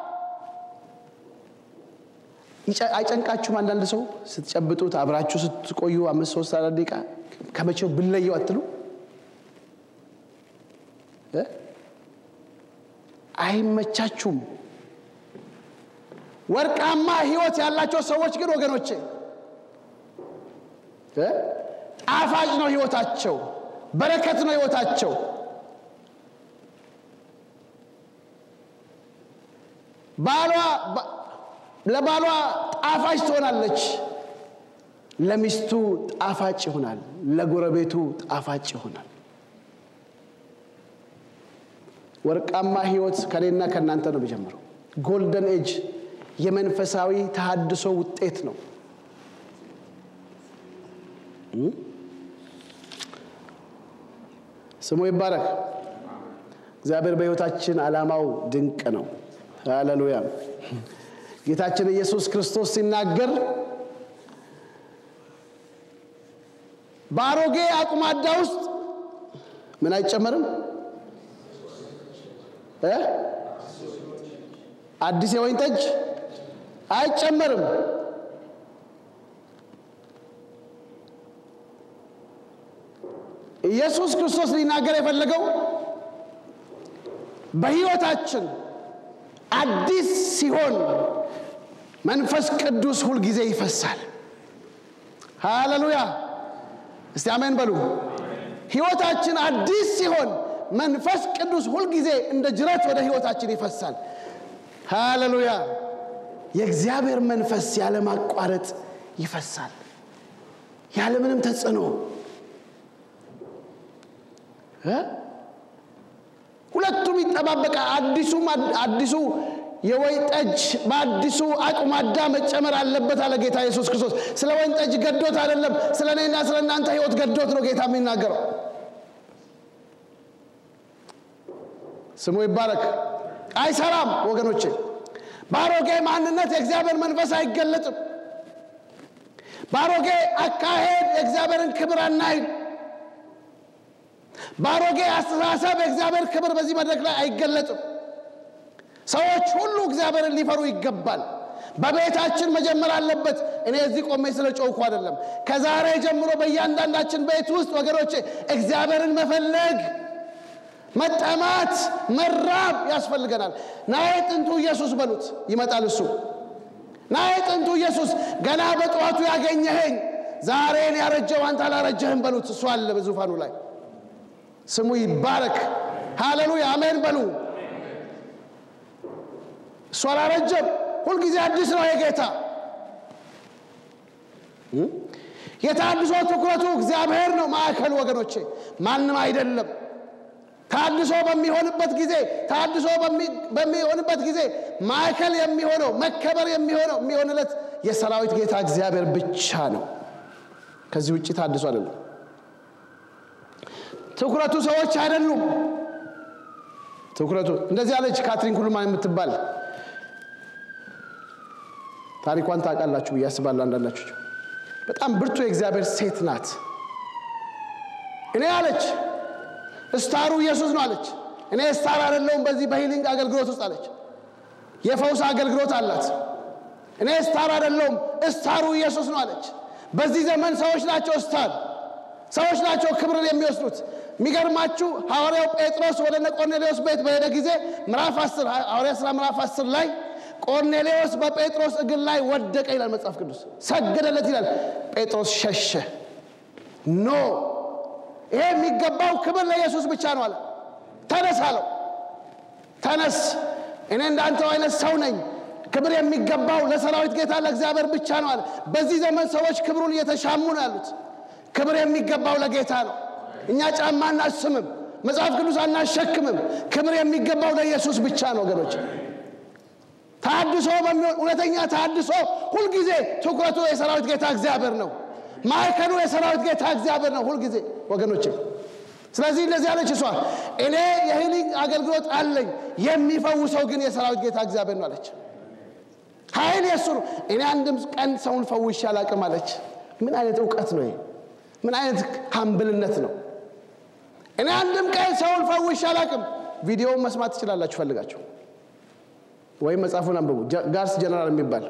አይጨንቃችሁም? አንዳንድ ሰው ስትጨብጡት አብራችሁ ስትቆዩ 5-3 ደቂቃ ከመቼው ብለየው አትሉ? አይመቻችሁም? ወርቃማ ህይወት ያላቸው ሰዎች ግን ወገኖቼ ጣፋጭ ነው ህይወታቸው፣ በረከት ነው ህይወታቸው። ለባሏ ጣፋጭ ትሆናለች፣ ለሚስቱ ጣፋጭ ይሆናል፣ ለጎረቤቱ ጣፋጭ ይሆናል። ወርቃማ ህይወት ከኔና ከናንተ ነው የሚጀምረው። ጎልደን ኤጅ የመንፈሳዊ ተሐድሶ ውጤት ነው። ስሙ ይባረክ። እግዚአብሔር በህይወታችን ዓላማው ድንቅ ነው። ሃሌሉያ። ጌታችን ኢየሱስ ክርስቶስ ሲናገር ባሮጌ አቁማዳ ውስጥ ምን አይጨመርም? አዲስ የወይን ጠጅ አይጨመርም። ኢየሱስ ክርስቶስ ሊናገር የፈለገው በህይወታችን አዲስ ሲሆን መንፈስ ቅዱስ ሁሉ ጊዜ ይፈሳል። ሃሌሉያ። እስቲ አሜን በሉ። ህይወታችን አዲስ ሲሆን መንፈስ ቅዱስ ሁሉ ጊዜ እንደ ጅረት ወደ ህይወታችን ይፈሳል። ሃሌሉያ። የእግዚአብሔር መንፈስ ያለ ማቋረጥ ይፈሳል ያለ ምንም ተጽዕኖ። ሁለቱም ይጠባበቃል። አዲሱ የወይን ጠጅ በአዲሱ አቁማዳ መጨመር አለበት አለ ጌታ ኢየሱስ ክርስቶስ። ስለ ወይን ጠጅ ገዶት አይደለም፣ ስለኔና ስለናንተ ህይወት ገዶት ነው ጌታ የሚናገረው። ስሙ ይባረክ። አይሰራም ወገኖቼ። ባሮጌ ማንነት የእግዚአብሔር መንፈስ አይገለጥም። ባሮጌ አካሄድ የእግዚአብሔርን ክብር አናይም። ባሮጌ አስተሳሰብ የእግዚአብሔር ክብር በዚህ መድረክ ላይ አይገለጥም። ሰዎች ሁሉ እግዚአብሔርን ሊፈሩ ይገባል። በቤታችን መጀመር አለበት። እኔ እዚህ ቆሜ ስለጮኩ አይደለም። ከዛሬ ጀምሮ በእያንዳንዳችን ቤት ውስጥ ወገኖቼ እግዚአብሔርን መፈለግ፣ መጠማት፣ መራብ ያስፈልገናል። ናዬ ጥንቱ ኢየሱስ በሉት፣ ይመጣል እሱ። ናዬ ጥንቱ ኢየሱስ፣ ገና በጠዋቱ ያገኘኸኝ ዛሬን ያረጀው አንተ አላረጀህም በሉት። እሱ አለ በዙፋኑ ላይ። ስሙ ይባረክ። ሃሌሉያ አሜን በሉ። እሱ አላረጀም፣ ሁሉ ጊዜ አዲስ ነው የጌታ። የተሐድሶ ትኩረቱ እግዚአብሔር ነው ማዕከሉ ወገኖቼ፣ ማንም አይደለም። ተሐድሶ በሚሆንበት ጊዜ ማዕከል የሚሆነው መከበር የሚሆንለት የሰራዊት ጌታ እግዚአብሔር ብቻ ነው። ከዚህ ውጪ ተሐድሶ አይደለም። ትኩረቱ ሰዎች አይደሉም። ትኩረቱ እንደዚህ አለች ካትሪን ኩልማን የምትባል ታሪኳን ታውቃላችሁ ያስባል አንዳንዳችሁ። በጣም ብርቱ የእግዚአብሔር ሴት ናት። እኔ አለች ስታሩ ኢየሱስ ነው አለች። እኔ ስታር አይደለሁም በዚህ በሂሊንግ አገልግሎት ውስጥ አለች። የፈውስ አገልግሎት አላት። እኔ ስታር አይደለሁም፣ ስታሩ ኢየሱስ ነው አለች። በዚህ ዘመን ሰዎች ናቸው ስታር፣ ሰዎች ናቸው ክብርን የሚወስዱት። የሚገርማችሁ ሐዋርያው ጴጥሮስ ወደ ቆርኔሌዎስ ቤት በሄደ ጊዜ ምዕራፍ 10 ሐዋርያ ሥራ ምዕራፍ 10 ላይ ቆርኔሌዎስ በጴጥሮስ እግር ላይ ወደቀ ይላል መጽሐፍ ቅዱስ። ሰገደለት ይላል። ጴጥሮስ ሸሸ። ኖ ይሄ የሚገባው ክብር ለኢየሱስ ብቻ ነው አለ። ተነስ አለው። ተነስ፣ እኔ እንዳንተው አይነት ሰው ነኝ። ክብር የሚገባው ለሰራዊት ጌታ ለእግዚአብሔር ብቻ ነው አለ። በዚህ ዘመን ሰዎች ክብሩን እየተሻሙ ነው ያሉት። ክብር የሚገባው ለጌታ ነው። እኛ ጫማ አናስምም፣ መጽሐፍ ቅዱስ አናሸክምም። ክብር የሚገባው ለኢየሱስ ብቻ ነው ወገኖች። ተሐድሶ እውነተኛ ተሐድሶ ሁልጊዜ ትኩረቱ የሰራዊት ጌታ እግዚአብሔር ነው። ማዕከሉ የሰራዊት ጌታ እግዚአብሔር ነው ሁልጊዜ ወገኖች። ስለዚህ እንደዚህ ያለች እሷ እኔ የሂሊንግ አገልግሎት አለኝ፣ የሚፈውሰው ግን የሰራዊት ጌታ እግዚአብሔር ነው አለች። ኃይል የሱ ነው። እኔ አንድም ቀን ሰውን ፈውሼ አላውቅም አለች። ምን አይነት ዕውቀት ነው ይሄ? ምን አይነት ሃምብልነት ነው? እኔ አንድም ቀን ሰውን ፈውሼ አላውቅም። ቪዲዮውን መስማት ትችላላችሁ ፈልጋችሁ፣ ወይም መጽሐፉን አንብቡ። ጋርስ ጀነራል የሚባል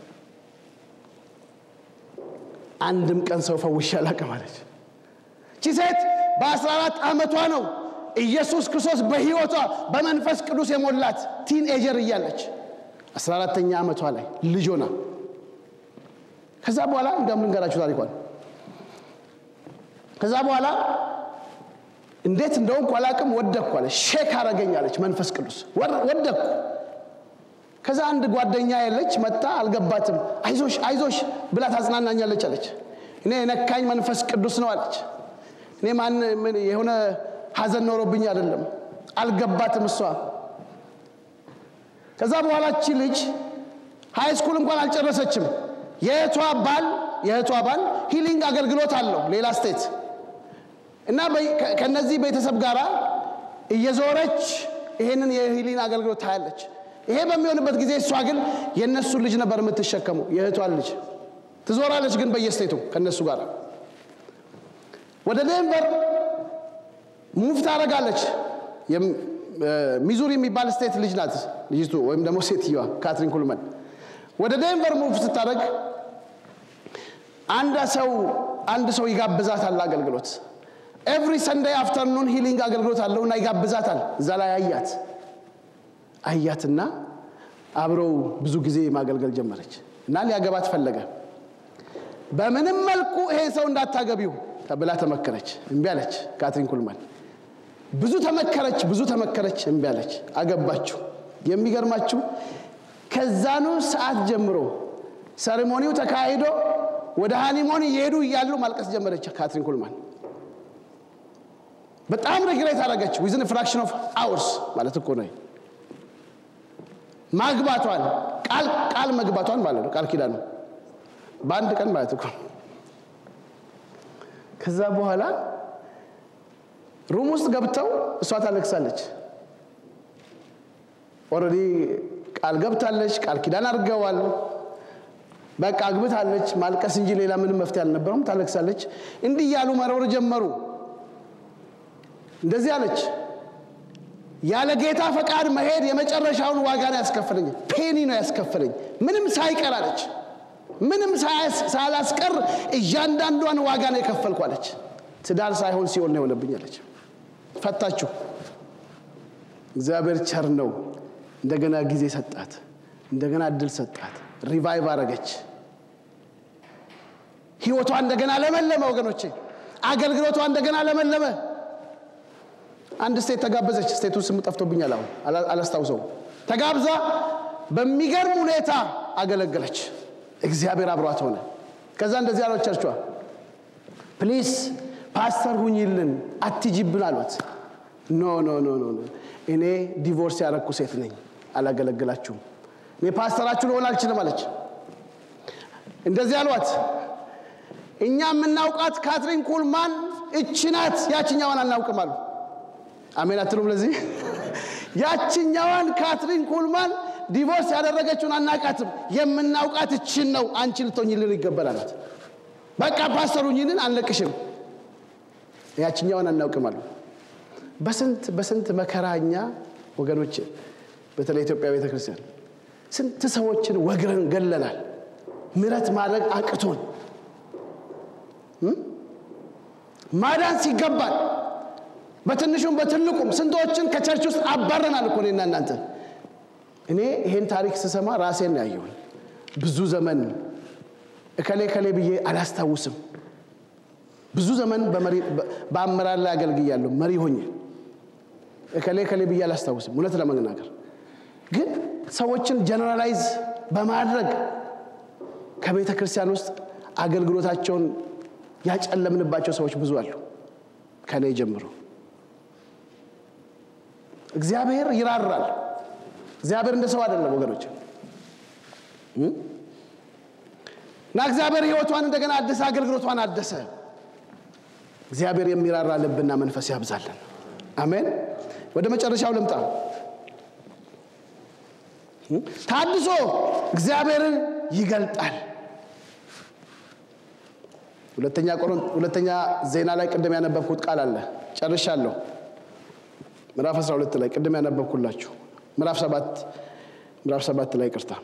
አንድም ቀን ሰው ፈውሼ አላውቅም አለች። እቺ ሴት በ14 ዓመቷ ነው ኢየሱስ ክርስቶስ በህይወቷ በመንፈስ ቅዱስ የሞላት ቲን ኤጀር እያለች 14ኛ ዓመቷ ላይ ልጅ ሆና ከዛ በኋላ እንደምን ልንገራችሁ ታሪኳን ከዛ በኋላ እንዴት እንደው ቆላቅም ወደኩ አለ ሼክ አረጋኛለች መንፈስ ቅዱስ ወደኩ ከዛ አንድ ጓደኛ ያለች መጣ አልገባትም አይዞሽ ብላ ታጽናናኛለች አለች እኔ ነካኝ መንፈስ ቅዱስ ነው አለች እኔ ማን የሆነ ሐዘን ኖሮብኝ አይደለም አልገባትም እሷ ከዛ በኋላ እቺ ልጅ ሃይ ስኩል እንኳን አልጨረሰችም የእህቷ ባል ሂሊንግ አገልግሎት አለው ሌላ ስቴት እና ከነዚህ ቤተሰብ ጋራ እየዞረች ይሄንን የሂሊንግ አገልግሎት ታያለች ይሄ በሚሆንበት ጊዜ እሷ ግን የነሱ ልጅ ነበር የምትሸከመው የእህቷን ልጅ ትዞራለች ግን በየስቴቱ ከነሱ ጋር ወደ ዴንቨር ሙቭ ታረጋለች ሚዙሪ የሚባል ስቴት ልጅ ናት ልጅቱ ወይም ደግሞ ሴትየዋ ካትሪን ኩልመን ወደ ዴንቨር ሙቭ ስታረግ አንድ ሰው ይጋብዛታል አገልግሎት every sunday afternoon healing አገልግሎት አለውና ይጋብዛታል እዛ ላይ አያትና አብረው ብዙ ጊዜ ማገልገል ጀመረች እና ሊያገባት ፈለገ በምንም መልኩ ይሄ ሰው እንዳታገቢው ተብላ ተመከረች እምቢ አለች ካትሪን ኩልመን ብዙ ተመከረች እምቢ አለች አገባችው የሚገርማችሁ ከዛኑ ሰዓት ጀምሮ ሴሬሞኒው ተካሂዶ ወደ ሃኒሞን ይሄዱ ይያሉ ማልቀስ ጀመረች ካትሪን ኩልመን በጣም ሪግሬት አደረገች within a fraction of hours ማለት እኮ ነው ማግባቷን ቃል መግባቷን ማለት ነው ቃል ኪዳን ነው በአንድ ቀን ማለት እኮ ከዛ በኋላ ሩም ውስጥ ገብተው እሷ ታለቅሳለች ኦሬዲ ቃል ገብታለች ቃል ኪዳን አድርገዋል በቃ አግብታለች ማልቀስ እንጂ ሌላ ምንም መፍትሄ አልነበረም ታለቅሳለች እንዲህ ያሉ መሮር ጀመሩ እንደዚህ አለች ያለ ጌታ ፈቃድ መሄድ የመጨረሻውን ዋጋ ነው ያስከፈለኝ ፔኒ ነው ያስከፈለኝ ምንም ሳይቀራለች ምንም ሳላስቀር እያንዳንዷን ዋጋ ነው የከፈልኳለች ትዳር ሳይሆን ሲኦል ነው የሆነብኛለች ፈታችሁ እግዚአብሔር ቸር ነው እንደገና ጊዜ ሰጣት እንደገና እድል ሰጣት ሪቫይቭ አረገች ህይወቷ እንደገና ለመለመ ወገኖቼ አገልግሎቷ እንደገና ለመለመ አንድ ስቴት ተጋበዘች ስቴቱ ስም ጠፍቶብኛል አሁን አላስታውሰው ተጋብዛ በሚገርም ሁኔታ አገለገለች እግዚአብሔር አብሯት ሆነ ከዛ እንደዚህ አለው ቸርቿ ፕሊዝ ፓስተር ሁኝልን አትጂብን አሏት ኖ እኔ ዲቮርስ ያረኩ ሴት ነኝ አላገለግላችሁም እኔ ፓስተራችሁ ልሆን አልችልም አለች እንደዚህ አሏት እኛ የምናውቃት ካትሪን ኩልማን እችናት ያችኛዋን አናውቅም አሉ አሜን አትሉም ለዚህ ያችኛዋን ካትሪን ኩልማን ዲቮርስ ያደረገችውን አናቃትም የምናውቃት እችን ነው አንቺ ልትሆኝልን ይገባላል በቃ ፓስተሩኝልን አንለቅሽም ያችኛዋን አናውቅም አሉ በስንት መከራኛ ወገኖች በተለይ ኢትዮጵያ ቤተክርስቲያን ስንት ሰዎችን ወግረን ገለናል ምረት ማድረግ አቅቶን ማዳን ሲገባል በትንሹም በትልቁም ስንቶችን ከቸርች ውስጥ አባረናል እኮ ነና እናንተ እኔ ይሄን ታሪክ ስሰማ ራሴን ያየው ብዙ ዘመን እከሌ ብዬ አላስታውስም ብዙ ዘመን በአመራር ላይ አገልግያለሁ መሪ ሆኜ እከሌ ብዬ አላስታውስም እውነት ለመናገር ግን ሰዎችን ጀነራላይዝ በማድረግ ከቤተ ክርስቲያን ውስጥ አገልግሎታቸውን ያጨለምንባቸው ሰዎች ብዙ አሉ ከኔ ጀምሮ እግዚአብሔር ይራራል እግዚአብሔር እንደሰው አይደለም ወገኖች እና እግዚአብሔር ህይወቷን እንደገና አዲስ አገልግሎቷን አደሰ እግዚአብሔር የሚራራ ልብና መንፈስ ያብዛልን አሜን ወደ መጨረሻው ልምጣ ታድሶ እግዚአብሔርን ይገልጣል ሁለተኛ ዜና ላይ ቀደም ያነበብኩት ቃል አለ ጨርሻለሁ ምዕራፍ 12 ላይ ቀደም ያነበብኩላችሁ ምዕራፍ 7 ላይ ቅርታ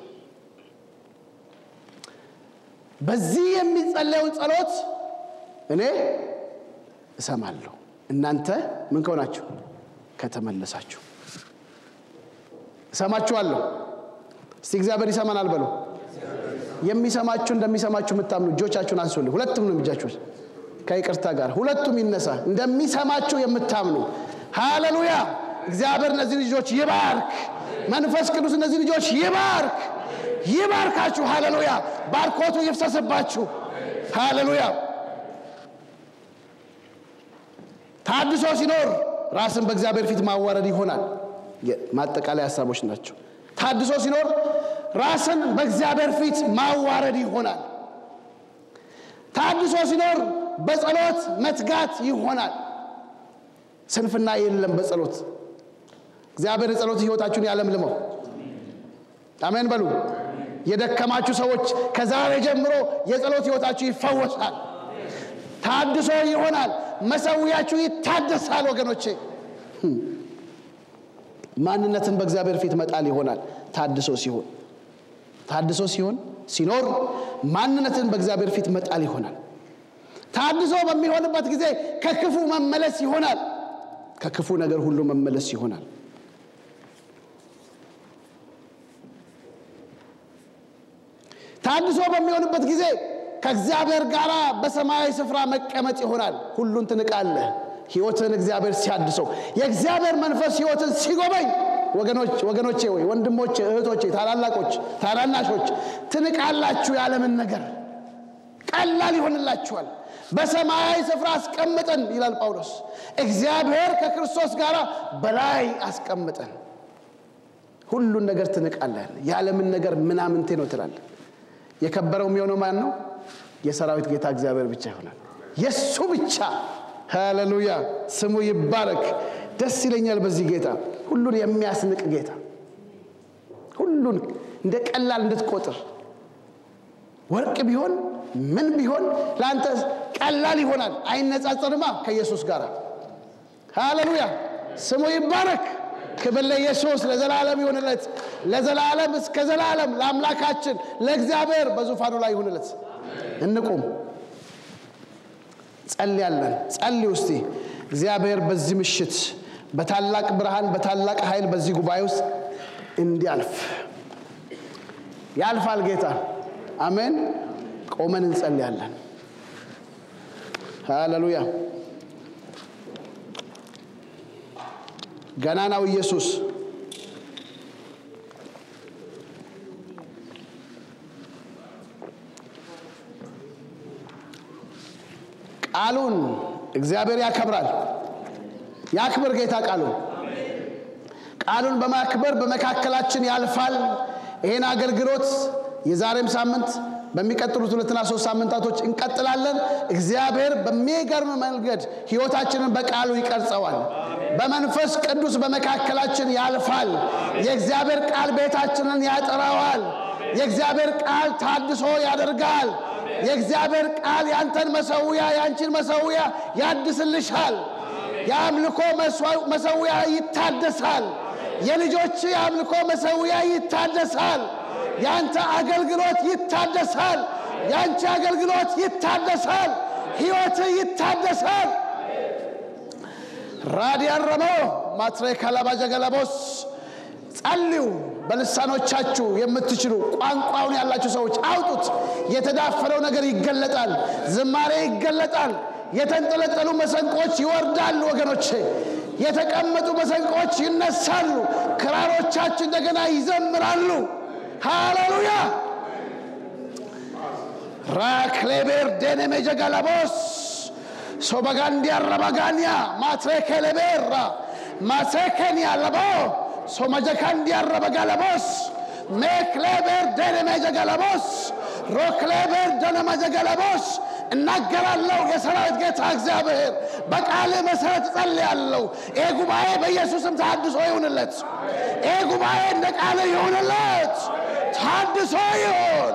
በዚህ የሚጸለየው ጸሎት እኔ እሰማለሁ እናንተ ምን ከሆናችሁ ከተመለሳችሁ እሰማችኋለሁ እስቲ እግዚአብሔር ይሰማናል በሉ የሚሰማችሁ እንደሚሰማችሁ የምታምኑ እጆቻችሁን አንሱልኝ ሁለቱም ነው እጃችሁ ከይቅርታ ጋር ሁለቱም ይነሳ እንደሚሰማችሁ የምታምኑ ሃሌሉያ እግዚአብሔር እነዚህ ልጆች ይባርክ መንፈስ ቅዱስ እነዚህ ልጆች ይባርካችሁ ሃሌሉያ ባርኮቱ ይፍሰስባችሁ ሃሌሉያ ታድሶ ሲኖር ራስን በእግዚአብሔር ፊት ማዋረድ ይሆናል ማጠቃለያ ሐሳቦች ናቸው ታድሶ ሲኖር ራስን በእግዚአብሔር ፊት ማዋረድ ይሆናል ታድሶ ሲኖር በጸሎት መትጋት ይሆናል ስንፍና የለም በጸሎት እግዚአብሔር ጸሎት ህይወታችሁን ያለምልመው አሜን በሉ የደከማችሁ ሰዎች ከዛሬ ጀምሮ የጸሎት ህይወታችሁ ይፈወሳል ታድሶ ይሆናል መሰዊያችሁ ይታደሳል ወገኖቼ ማንነትን በእግዚአብሔር ፊት መጣል ይሆናል ታድሶ ሲኖር ማንነትን በእግዚአብሔር ፊት መጣል ይሆናል ታድሶ በሚሆንበት ጊዜ ከክፉ መመለስ ይሆናል ከክፉ ነገር ሁሉ መመለስ ይሆናል ታድሶ በሚሆንበት ጊዜ ከእግዚአብሔር ጋር በሰማያዊ ስፍራ መቀመጥ ይሆናል ሁሉን ትንቃለህ ህይወትን እግዚአብሔር ሲያድሰው የእግዚአብሔር መንፈስ ህይወትን ሲጎበኝ ወገኖቼ ወይ ወንድሞቼ እህቶቼ ታላላቆች ታናናሾች ትንቃላችሁ ያለምን ነገር ቀላል ይሆንላችኋል በሰማያዊ ስፍራ አስቀምጠን ይላል ጳውሎስ እግዚአብሔር ከክርስቶስ ጋር በላይ አስቀምጠን ሁሉን ነገር ትንቃለህ ያለምን ነገር ምናምንቴ ነው ትላለህ የከበረው የሚሆነው ማን ነው የሰራዊት ጌታ እግዚአብሔር ብቻ ይሆናል የሱ ብቻ ሃሌሉያ ስሙ ይባረክ ደስ ይለኛል በዚህ ጌታ ሁሉን የሚያስንቅ ጌታ ሁሉን እንደ ቀላል እንድትቆጥር ወርቅ ቢሆን ምን ቢሆን ላንተ ቀላል ይሆናል አይነጻጸርማ ከኢየሱስ ጋር ሃሌሉያ ስሙ ይባረክ ክብር ለኢየሱስ ለዘላለም ይሁንለት ለዘላለም እስከ ዘላለም ለአምላካችን ለእግዚአብሔር በዙፋኑ ላይ ይሁንለት እንቁም ጸልዩ እስቲ እግዚአብሔር በዚህ ምሽት በታላቅ ብርሃን በታላቅ ኃይል በዚህ ጉባኤ ውስጥ ያልፋል ጌታ አሜን ቆመን እንጸልያለን ሃሌሉያ ገናናው ኢየሱስ ቃሉን እግዚአብሔር ያክብር ጌታ ቃሉን በማክበር በመካከላችን ያልፋል ይሄን አገልግሎት የዛሬም ሳምንት በሚቀጥሉት 2 እና 3 ሳምንታቶች እንቀጥላለን እግዚአብሔር በሚገርም መንገድ ህይወታችንን በቃሉ ይቀርጸዋል በመንፈስ ቅዱስ በመካከላችን ያልፋል የእግዚአብሔር ቃል ቤታችንን ያጠራዋል የእግዚአብሔር ቃል ታድሶ ያደርጋል የእግዚአብሔር ቃል ያንተን መሰዊያ ያንቺን መሰዊያ ያድስልሻል የአምልኮ መሰዊያ ይታደሳል የልጆች የአምልኮ መሰዊያ ይታደሳል ያንተ አገልግሎት ይታደሳል ያንቺ አገልግሎት ይታደሳል ህይወት ይታደሳል ራዲያረሞ ማትሬካላባጀገላቦስ ጸልዩ በልሳኖቻችሁ የምትችሉ ቋንቋውን ያላችሁ ሰዎች አውጡት የተዳፈረው ነገር ይገለጣል ዝማሬ ይገለጣል የተንጠለጠሉ መሰንቆች ይወርዳሉ ወገኖቼ የተቀመጡ መሰንቆች ይነሳሉ ክራሮቻችን እንደገና ይዘምራሉ ሃሌሉያ ራክሌቤር ደነመጀጋላቦስ ሶባጋንዲያ ረባጋንያ ማትሬከሌቤራ ማትሬከንያ ለቦ ሶማጀካንዲያ ረባጋላቦስ ሜክሌቤር ደነመጀጋላቦስ ሮክሌቤር ደነመጀጋላቦስ እናገራለሁ የሰራዊት ጌታ እግዚአብሔር በቃል መሰረት ጸልያለሁ ይሄ ጉባኤ በኢየሱስም ታድሶ ይሁንለት ይሄ ጉባኤ እንደ ቃል ይሁንለት ታድሶ ይሁን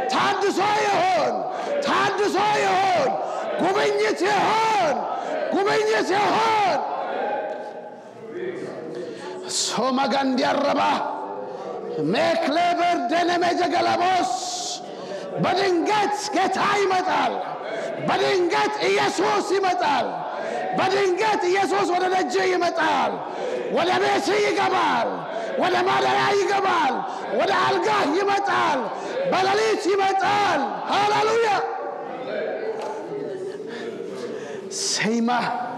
ጉብኝት ይሁን ሶማጋንዲያረባ ሜክሌበር ደነመጀገላቦስ በድንገት ጌታ ይመጣል በድንገት ኢየሱስ ይመጣል በድንገት ኢየሱስ ወደ ደጅ ይመጣል ወደ ቤት ይገባል ወደ ማደሪያ ይገባል፣ ወደ አልጋ ይመጣል፣ በሌሊት ይመጣል። ሃሌሉያ ሰይማ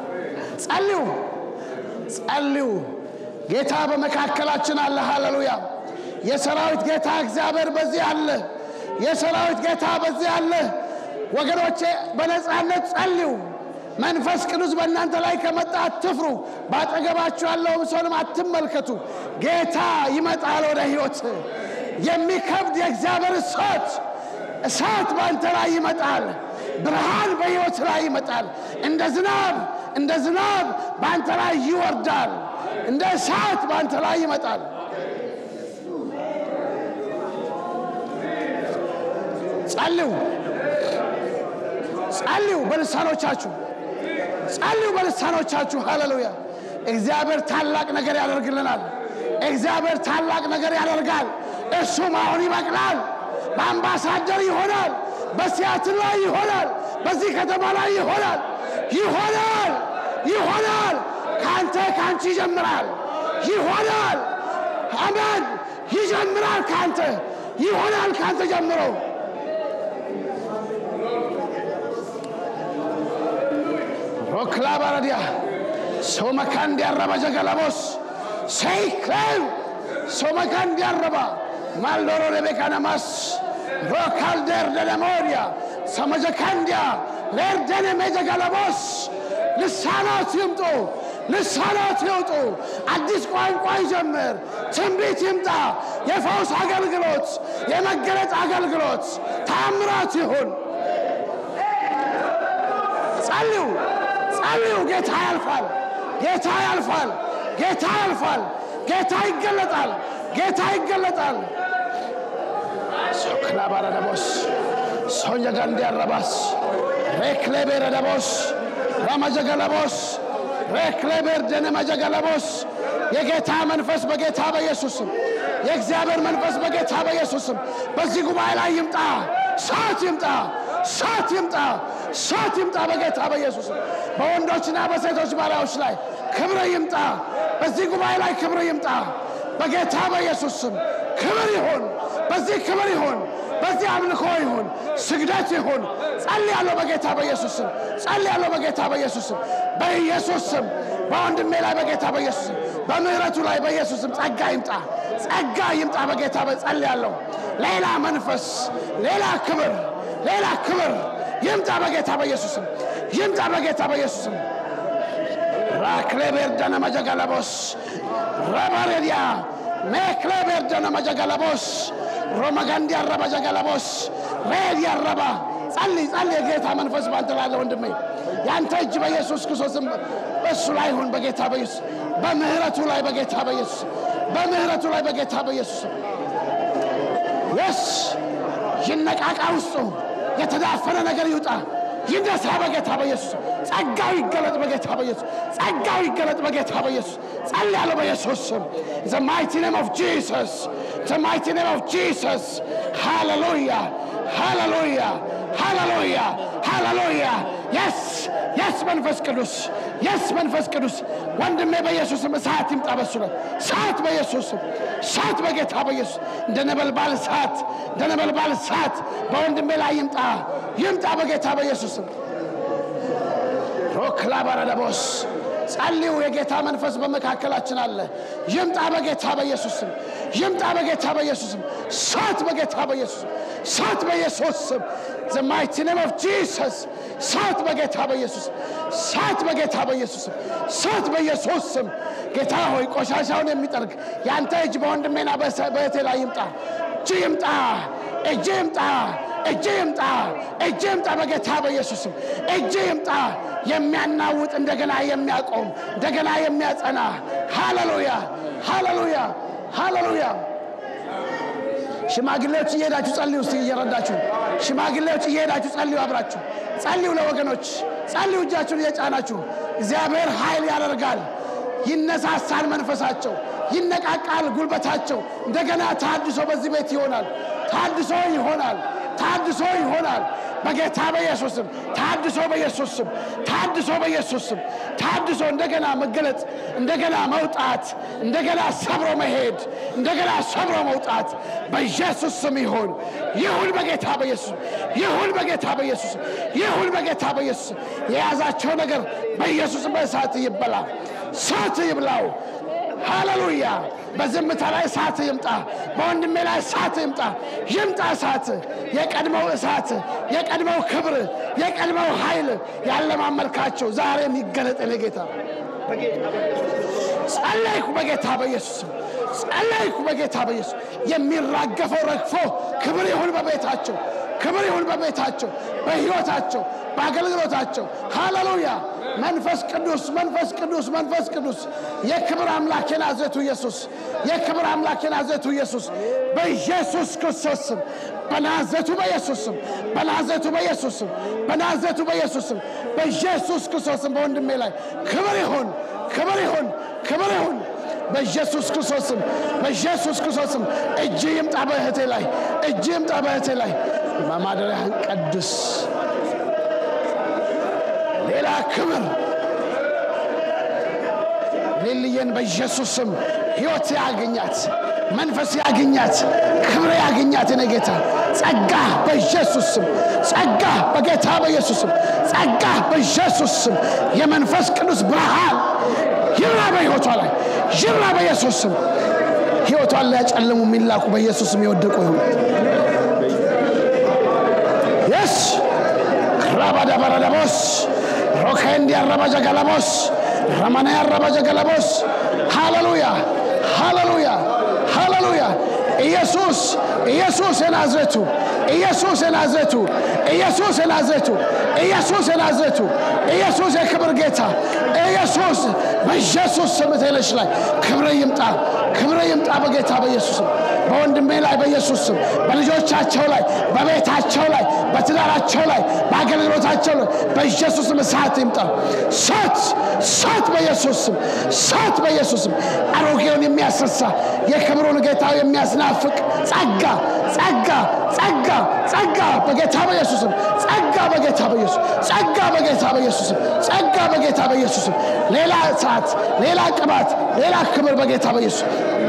ጸልዩ ጌታ በመካከላችን አለ። ሃሌሉያ የሰራዊት ጌታ እግዚአብሔር በዚህ አለ። የሰራዊት ጌታ በዚህ አለ። ወገኖቼ በነጻነት ጸልዩ። መንፈስ ቅዱስ በእናንተ ላይ ከመጣ አትፍሩ። ባጠገባችሁ ያለውን ሰውንም አትመልከቱ። ጌታ ይመጣል ወደ ሕይወት። የሚከብድ የእግዚአብሔር እሳት በአንተ ላይ ይመጣል። ብርሃን በሕይወት ላይ ይመጣል። እንደ ዝናብ በአንተ ላይ ይወርዳል። እንደ እሳት በአንተ ላይ ይመጣል። ጸልዩ በልሳኖቻችሁ። ሃሌሉያ እግዚአብሔር ታላቅ ነገር ያደርግልናል። እግዚአብሔር ታላቅ ነገር ያደርጋል። እሱም አሁን ይበቅላል። በአምባሳደር ይሆናል፣ በሲያትል ላይ ይሆናል፣ በዚህ ከተማ ላይ ይሆናል። ካንቺ ይጀምራል። ይሆናል። አሜን። ይጀምራል ካንተ ይሆናል። ካንተ ጀምሮ ሮክላ ባራዲያ ሶመካን ዲያረባ ጀገላቦስ ሰይክላው ሶመካን ዲያረባ ማልዶሮ ለቤካናማስ ሮካል ደርደለሞሪያ ሰመጀካንዲያ ለርደነ መጀገላቦስ ልሳናት ይውጡ። አዲስ ቋንቋ ይጀምር። ትንቢት ይምጣ። የፈውስ አገልግሎት፣ የመገለጥ አገልግሎት፣ ታምራት ይሁን። ጸልዩ። ጌታ ያልፋል። ጌታ ይገለጣል። ሶክላ ባራዳቦስ ሶኛጋንዲ አራባስ ሬክሌቤር ዳቦስ ራማጀገላቦስ ሬክሌቤር ደነማጀገላቦስ የጌታ መንፈስ በጌታ በኢየሱስም የእግዚአብሔር መንፈስ በጌታ በኢየሱስም በዚህ ጉባኤ ላይ ይምጣ። ሳት ይምጣ በጌታ በኢየሱስም በወንዶችና በሴቶች ባሪያዎች ላይ ክብር ይምጣ። በዚህ ጉባኤ ላይ ክብር ይምጣ በጌታ በኢየሱስም። ክብር ይሁን፣ በዚህ ክብር ይሁን፣ በዚህ አምልኮ ይሁን፣ ስግደት ይሁን። ጸልያለሁ በጌታ በኢየሱስም። በኢየሱስም በወንድሜ ላይ በጌታ በኢየሱስም በምህረቱ ላይ በኢየሱስም ጸጋ ይምጣ በጌታ ጸልያለሁ። ሌላ መንፈስ፣ ሌላ ክብር ይምጣ በጌታ በኢየሱስም። ራክሌቤር ደነ መጀገላቦስ ረባሬዲያ ሜክሌቤር ደነ መጀገላቦስ ሮማጋንዲ አረባ ጀገላቦስ ሬዲ አረባ ጸልይ የጌታ መንፈስ ባንተ ላይ አለ ወንድሜ። ያንተ እጅ በኢየሱስ ክርስቶስም በሱ ላይ ይሁን በጌታ በኢየሱስ። በምህረቱ ላይ በጌታ በኢየሱስ ይነቃቃ ውስጡ የተዳፈነ ነገር ይውጣ ይነሳ በጌታ በኢየሱስ። ጸጋው ይገለጥ በጌታ በኢየሱስ። ጸልያለሁ በኢየሱስ ስም። the mighty name of Jesus. Hallelujah. yes መንፈስ ቅዱስ ወንድሜ በኢየሱስም እሳት ይምጣ በሱ ላይ እሳት በጌታ በኢየሱስ እንደ ነበልባል እሳት በወንድሜ ላይ ይምጣ በጌታ በኢየሱስም። ሮክላ ባራዳቦስ ጸልዩ። የጌታ መንፈስ በመካከላችን አለ። ይምጣ በጌታ በኢየሱስም። እሳት በጌታ በኢየሱስም the mighty name of Jesus. እሳት በጌታ በኢየሱስም ጌታ ሆይ ቆሻሻውን የሚጠርግ ያንተ እጅ በወንድሜና በእህቴ ላይ እጅ ይምጣ በጌታ በኢየሱስም። እጅ ይምጣ የሚያናውጥ እንደገና የሚያቆም እንደገና የሚያጸና። ሃሌሉያ ሽማግሌዎች እየሄዳችሁ ጸልዩ። እስቲ እየረዳችሁ ሽማግሌዎች እየሄዳችሁ ጸልዩ። አብራችሁ ጸልዩ። ለወገኖች ጸልዩ። እጃችሁን እየጫናችሁ እግዚአብሔር ኃይል ያደርጋል። ይነሳሳል መንፈሳቸው፣ ይነቃቃል ጉልበታቸው። እንደገና ታድሶ በዚህ ቤት ይሆናል። ታድሶ ይሆናል በጌታ በኢየሱስም ታድሶ በኢየሱስም ታድሶ በኢየሱስም ታድሶ እንደገና መገለጥ እንደገና መውጣት እንደገና ሰብሮ መሄድ እንደገና ሰብሮ መውጣት በኢየሱስም ይሁን በጌታ በኢየሱስ ይሁን በጌታ በኢየሱስ ይሁን በጌታ በኢየሱስ የያዛቸው ነገር በኢየሱስ በእሳት ይበላ እሳት ይብላው ሃሌሉያ በዝምታ ላይ እሳት ይምጣ በወንድሜ ላይ እሳት ይምጣ እሳት የቀድሞው እሳት የቀድሞው ክብር የቀድሞው ኃይል ያለማመልካቸው ዛሬም ይገለጥ ለጌታ ጸለይኩ በጌታ በኢየሱስ ጸለይኩ በጌታ በኢየሱስ የሚራገፈው ረግፎ ክብር ይሁን በቤታቸው ክብር ይሁን በቤታቸው በህይወታቸው በአገልግሎታቸው ሃሌሉያ መንፈስ ቅዱስ የክብር አምላክ ናዝሬቱ ኢየሱስ የክብር አምላክ ናዝሬቱ ኢየሱስ በኢየሱስ ክርስቶስ በናዝሬቱ በኢየሱስ በኢየሱስ ክርስቶስ በወንድሜ ላይ ክብር ይሁን በኢየሱስ ክርስቶስ እጅ ይምጣ በእህቴ ላይ ማማደሪያህን ቀድስ ሌላ ክብር ሌልየን በኢየሱስ ሕይወት ያገኛት መንፈስ ያገኛት ክብር ያገኛት የነጌታ ጸጋ በኢየሱስ ጸጋ በጌታ በኢየሱስ ጸጋ በኢየሱስ የመንፈስ ቅዱስ ብርሃን ይብራ በሕይወቷ ላይ ይብራ በኢየሱስ ሕይወቷን ላይ ያጨለሙ የሚላኩ በኢየሱስ የሚወደቁ ይሁን yes rabada baradabos rokendi arabaja galabos ramana arabaja galabos hallelujah ኢየሱስ የክብር ጌታ ኢየሱስ በኢየሱስ ስም ተለሽ ላይ ክብር ይምጣ በጌታ በኢየሱስ በወንድሜ ላይ በኢየሱስ ስም በልጆቻቸው ላይ በቤታቸው ላይ በትዳራቸው ላይ በአገልግሎታቸው ላይ በኢየሱስ ስም እሳት ይምጣ እሳት በኢየሱስ ስም አሮጌውን የሚያስረሳ የክብሩን ጌታ የሚያስናፍቅ ጸጋ በጌታ በኢየሱስ በጌታ በኢየሱስ ሌላ እሳት ሌላ ቅባት ሌላ ክብር በጌታ በኢየሱስ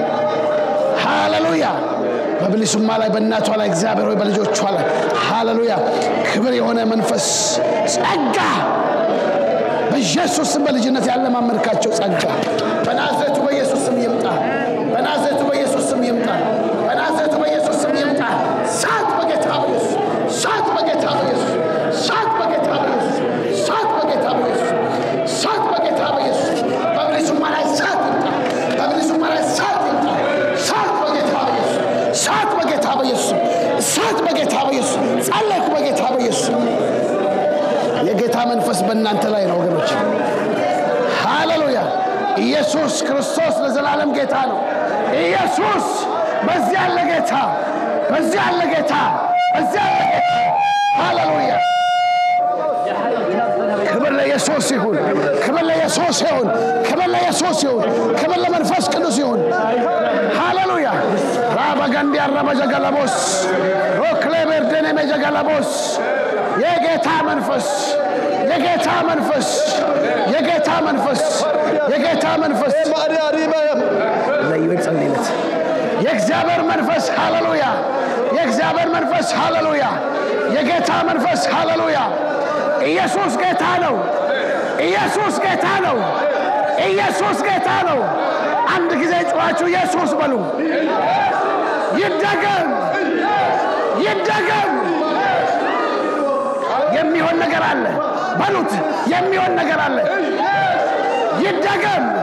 ሃሌሉያ በብሊሱማ ላይ በእናቷ ላይ እግዚአብሔር ሆይ በልጆቿ ላይ ሃሌሉያ ክብር የሆነ መንፈስ ጸጋ በኢየሱስ በልጅነት ያለ ማመልካቸው ጸጋ በናዝሬቱ በኢየሱስ ስም ይምጣ ሳት በጌታ በኢየሱስ በብሊሱማ ላይ ሳት በጌታ በኢየሱስ ጸለይኩ በጌታ በኢየሱስ የጌታ መንፈስ በእናንተ ላይ ነው ወገኖች ሃሌሉያ ኢየሱስ ክርስቶስ ለዘላለም ጌታ ነው ኢየሱስ በዚህ ያለ ጌታ ሃሌሉያ ክብር ለኢየሱስ ይሁን ክብር ለመንፈስ ቅዱስ ይሁን ሃሌሉያ ራባጋንዲ አራባጃጋላቦስ ሮክሌበር ደነመጃጋላቦስ የጌታ መንፈስ ለይወጽልለት የእግዚአብሔር መንፈስ ሃሌሉያ የጌታ መንፈስ ሃሌሉያ ኢየሱስ ጌታ ነው አንድ ጊዜ ጮኻችሁ ኢየሱስ በሉ ይደገም የሚሆን ነገር አለ በሉት የሚሆን ነገር አለ ይደገም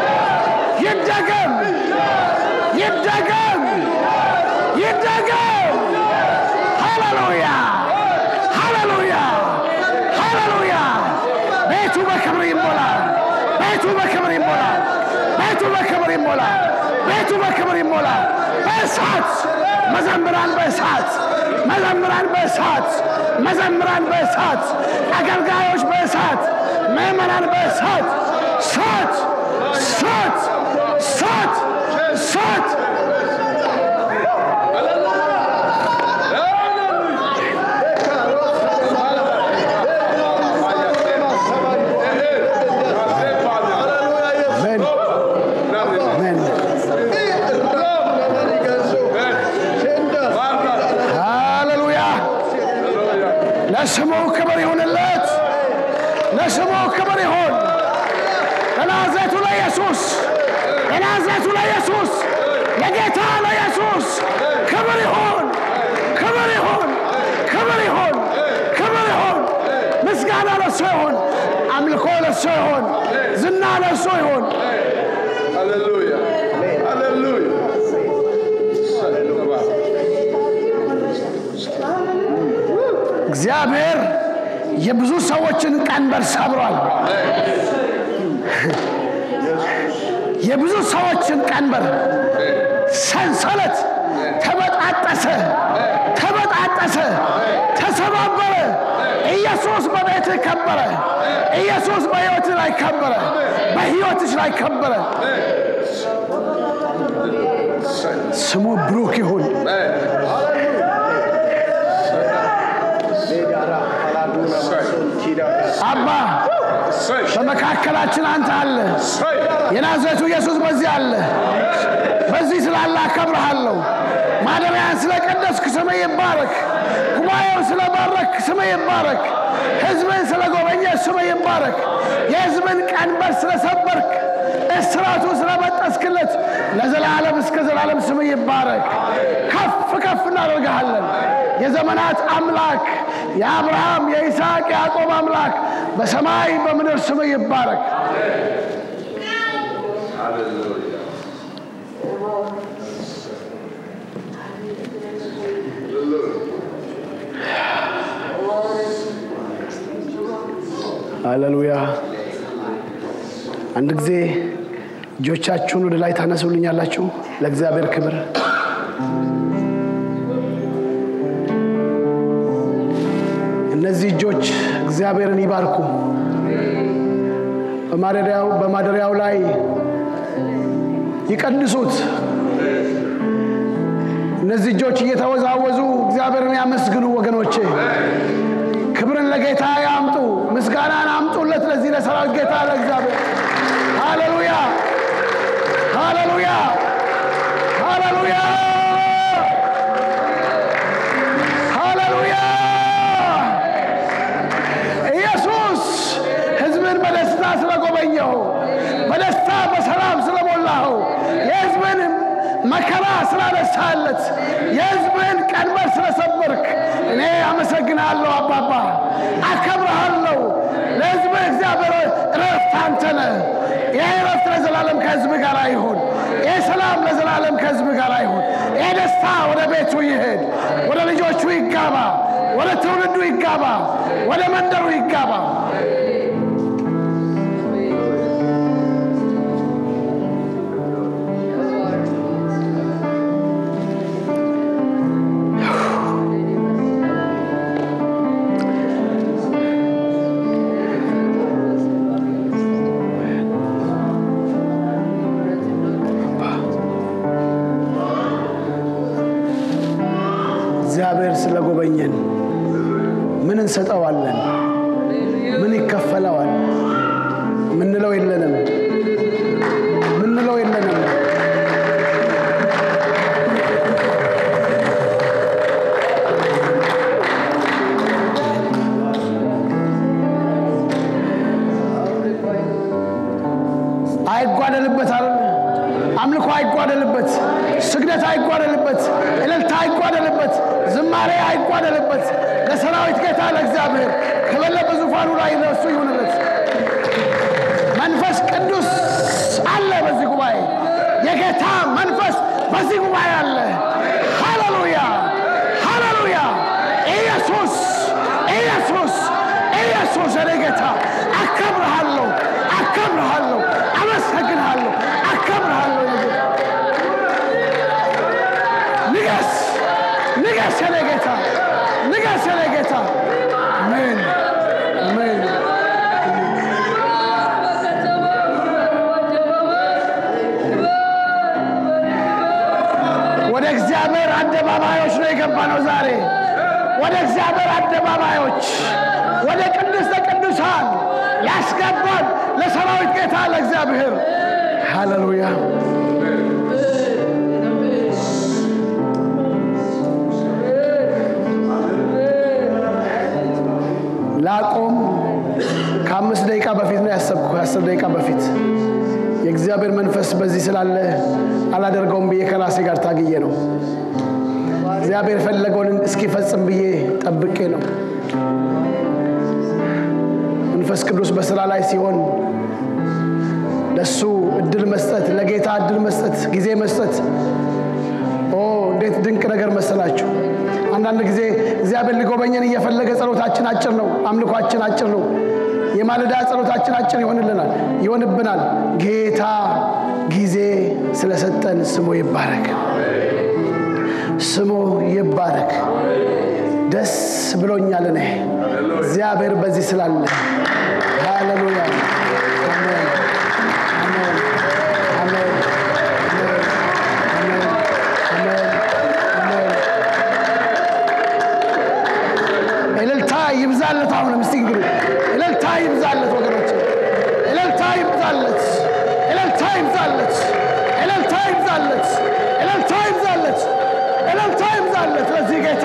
ሃሌሉያ ቤቱ በክብር ይሞላ በእሳት መዘምራን በእሳት አገልጋዮች በእሳት ምዕመናን በእሳት ለጌታ ለኢየሱስ ክብር ይሁን ክብር ይሁን ክብር ይሁን ክብር ይሁን ምስጋና ለእሱ ይሁን አምልኮ ለእሱ ይሁን ዝና ለእሱ ይሁን ሃሌሉያ ሃሌሉያ እግዚአብሔር የብዙ ሰዎችን ቀንበር ሰብሯል የብዙ ሰዎችን ቀንበር ሰንሰለት ተበጣጠሰ ተሰባበረ ኢየሱስ በቤት ከበረ ኢየሱስ በሕይወት ላይ ከበረ በሕይወትሽ ላይ ከበረ ስሙ ብሩክ ይሁን አባ በመካከላችን አንተ አለ የናዝሬቱ ኢየሱስ በዚህ አለ በዚህ ስላለ አከብርሃለሁ ማደሪያን ስለቀደስክ ስምህ ይባረክ ጉባኤውን ስለባረክ ስምህ ይባረክ ሕዝብን ስለጎበኘ ስምህ ይባረክ የሕዝብን ቀንበር ስለሰበርክ እስራቱ ስለበጠስክለት ለዘላለም እስከ ዘላለም ስምህ ይባረክ ከፍ ከፍ እናደርግሃለን የዘመናት አምላክ የአብርሃም የይስሐቅ የያዕቆብ አምላክ በሰማይ በምድር ስምህ ይባረክ ሃሌሉያ አንድ ጊዜ እጆቻችሁን ወደ ላይ ታነሱልኛላችሁ ለእግዚአብሔር ክብር እነዚህ እጆች እግዚአብሔርን ይባርኩ በማደሪያው ላይ ይቀድሱት እነዚህ እጆች እየተወዛወዙ እግዚአብሔርን ያመስግኑ ወገኖቼ ክብርን ለጌታ ያምጡ ምስጋናን አምጡለት ለዚህ ለሰራዊት ጌታ ለእግዚአብሔር ሃሌሉያ ሃሌሉያ ሃሌሉያ ሃሌሉያ ኢየሱስ ሕዝብን በደስታ ስለጎበኘው በደስታ በሰላም ስለሞላው የሕዝብን መከራ ስላነሳለት የሕዝብን ቀንበር ስለሰበርክ እኔ አመሰግናለሁ አባባ አከብርሃለሁ ለሕዝብ እግዚአብሔር ረፍት አንተ ነህ ይህ ረፍት ለዘላለም ከሕዝብ ጋር ይሁን ይህ ሰላም ለዘላለም ከሕዝብ ጋር ይሁን ይህ ደስታ ወደ ቤቱ ይሄድ ወደ ልጆቹ ይጋባ ወደ ትውልዱ ይጋባ ወደ መንደሩ ይጋባ እግዚአብሔር ስለጎበኘን ምን እንሰጠዋለን ምን ይከፈለዋል ምንለው የለንም አይጓደልበት አይደል አምልኮ አይጓደልበት ስግደት አይጓደልበት እልልታ አይጓደልበት ዝማሬ አይጓደልበት ለሰራዊት ጌታ ለእግዚአብሔር ክብር በዙፋኑ ላይ ለእሱ ይሁንለት መንፈስ ቅዱስ አለ በዚህ ጉባኤ የጌታ መንፈስ በዚህ ጉባኤ አለ ሃሌሉያ ሃሌሉያ ኢየሱስ ኢየሱስ ኢየሱስ እኔ ጌታ አከብርሃለሁ አመሰግንሃለሁ አከብርሃለሁ ንገስ የኔ ጌታ አሜን አሜን ወደ እግዚአብሔር አደባባዮች ነው የገባነው ዛሬ ወደ እግዚአብሔር አደባባዮች ወደ ቅድስተ ቅዱሳን ያስገባን ለሰራዊት ጌታ ለእግዚአብሔር ሃሌሉያ ላቆም ከ5 ደቂቃ በፊት ነው ያሰብኩ 10 ደቂቃ በፊት የእግዚአብሔር መንፈስ በዚህ ስላለ አላደርገውም ብዬ ከራሴ ከራሴ ጋር ታግዬ ነው እግዚአብሔር ፈለገውን እስኪፈጽም ብዬ ጠብቄ ነው መንፈስ ቅዱስ በስራ ላይ ሲሆን ለሱ እድል መስጠት ለጌታ እድል መስጠት ጊዜ መስጠት እንዴት ድንቅ ነገር መሰላችሁ አንዳንድ ጊዜ እግዚአብሔር ሊጎበኘን እየፈለገ ጸሎታችን አጭር ነው አምልኳችን አጭር ነው የማለዳ ጸሎታችን አጭር ይሆንብናል ጌታ ጊዜ ስለሰጠን ስሙ ይባረክ ደስ ብሎኛል እኔ እግዚአብሔር በዚህ ስላለ ሃሌሉያ ይብዛለት አሁን ምስቲንግሩ እልልታ ይብዛለት ወገኖች እልልታ ይብዛለት ለዚህ ጌታ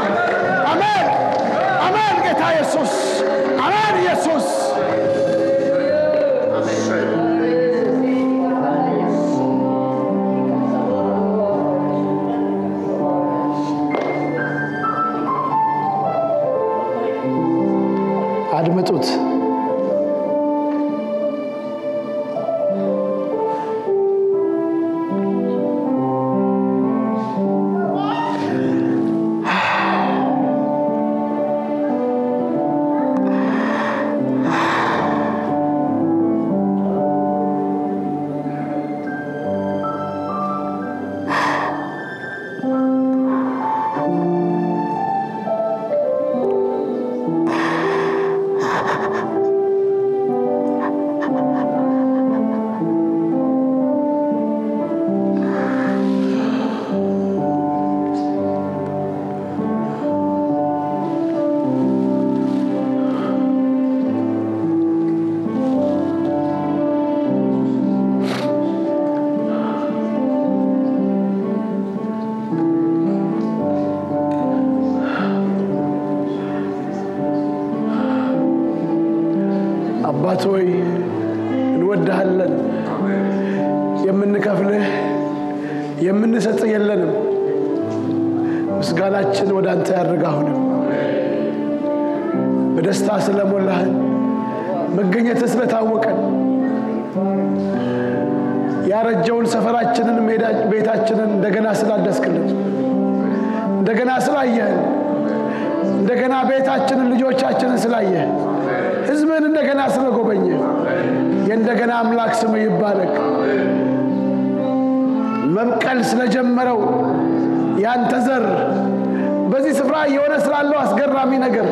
አሜን ጌታ ኢየሱስ አሜን ኢየሱስ አድምጡት አባቶይ እንወድሃለን የምንከፍልህ የምንሰጥ የለንም ምስጋናችን ወደ አንተ ያርጋሁን በደስታ ስለሞላህን መገኘት ስለታወቀን ያረጀውን ሰፈራችንን ቤታችንን እንደገና ስላደስክልን እንደገና ስላየህን እንደገና ቤታችንን ልጆቻችንን ስላየህ ህዝብን እንደገና ስለጎበኘ የእንደገና አምላክ ስሙ ይባረክ መብቀል ስለጀመረው ያንተ ዘር በዚህ ስፍራ የሆነ ስላለው አስገራሚ ነገር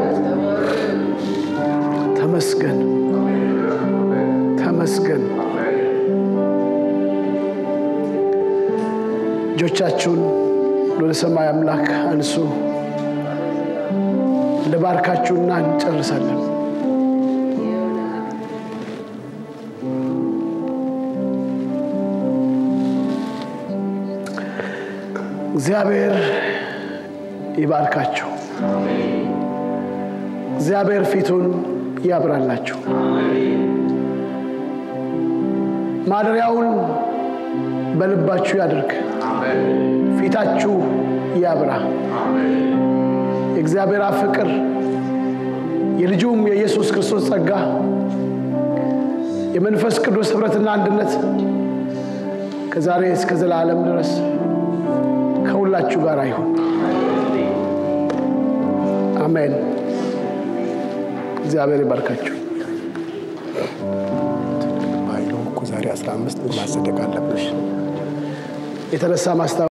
ተመስገን እጆቻችሁን ወደ ሰማይ አምላክ አንሱ ለባርካችሁና እንጨርሳለን እግዚአብሔር ይባርካችሁ እግዚአብሔር ፊቱን ያብራላችሁ ማደሪያውን በልባችሁ ያድርግ ፊታችሁ ያብራ እግዚአብሔር ፍቅር የልጁም የኢየሱስ ክርስቶስ ጸጋ የመንፈስ ቅዱስ ህብረትና አንድነት ከዛሬ እስከ ዘላለም ድረስ ከሁላችሁ ጋር ይሁን አሜን እግዚአብሔር ይባርካችሁ ባይሎ ዛሬ 15 ማሰደቅ አለብሽ የተነሳ ማስታ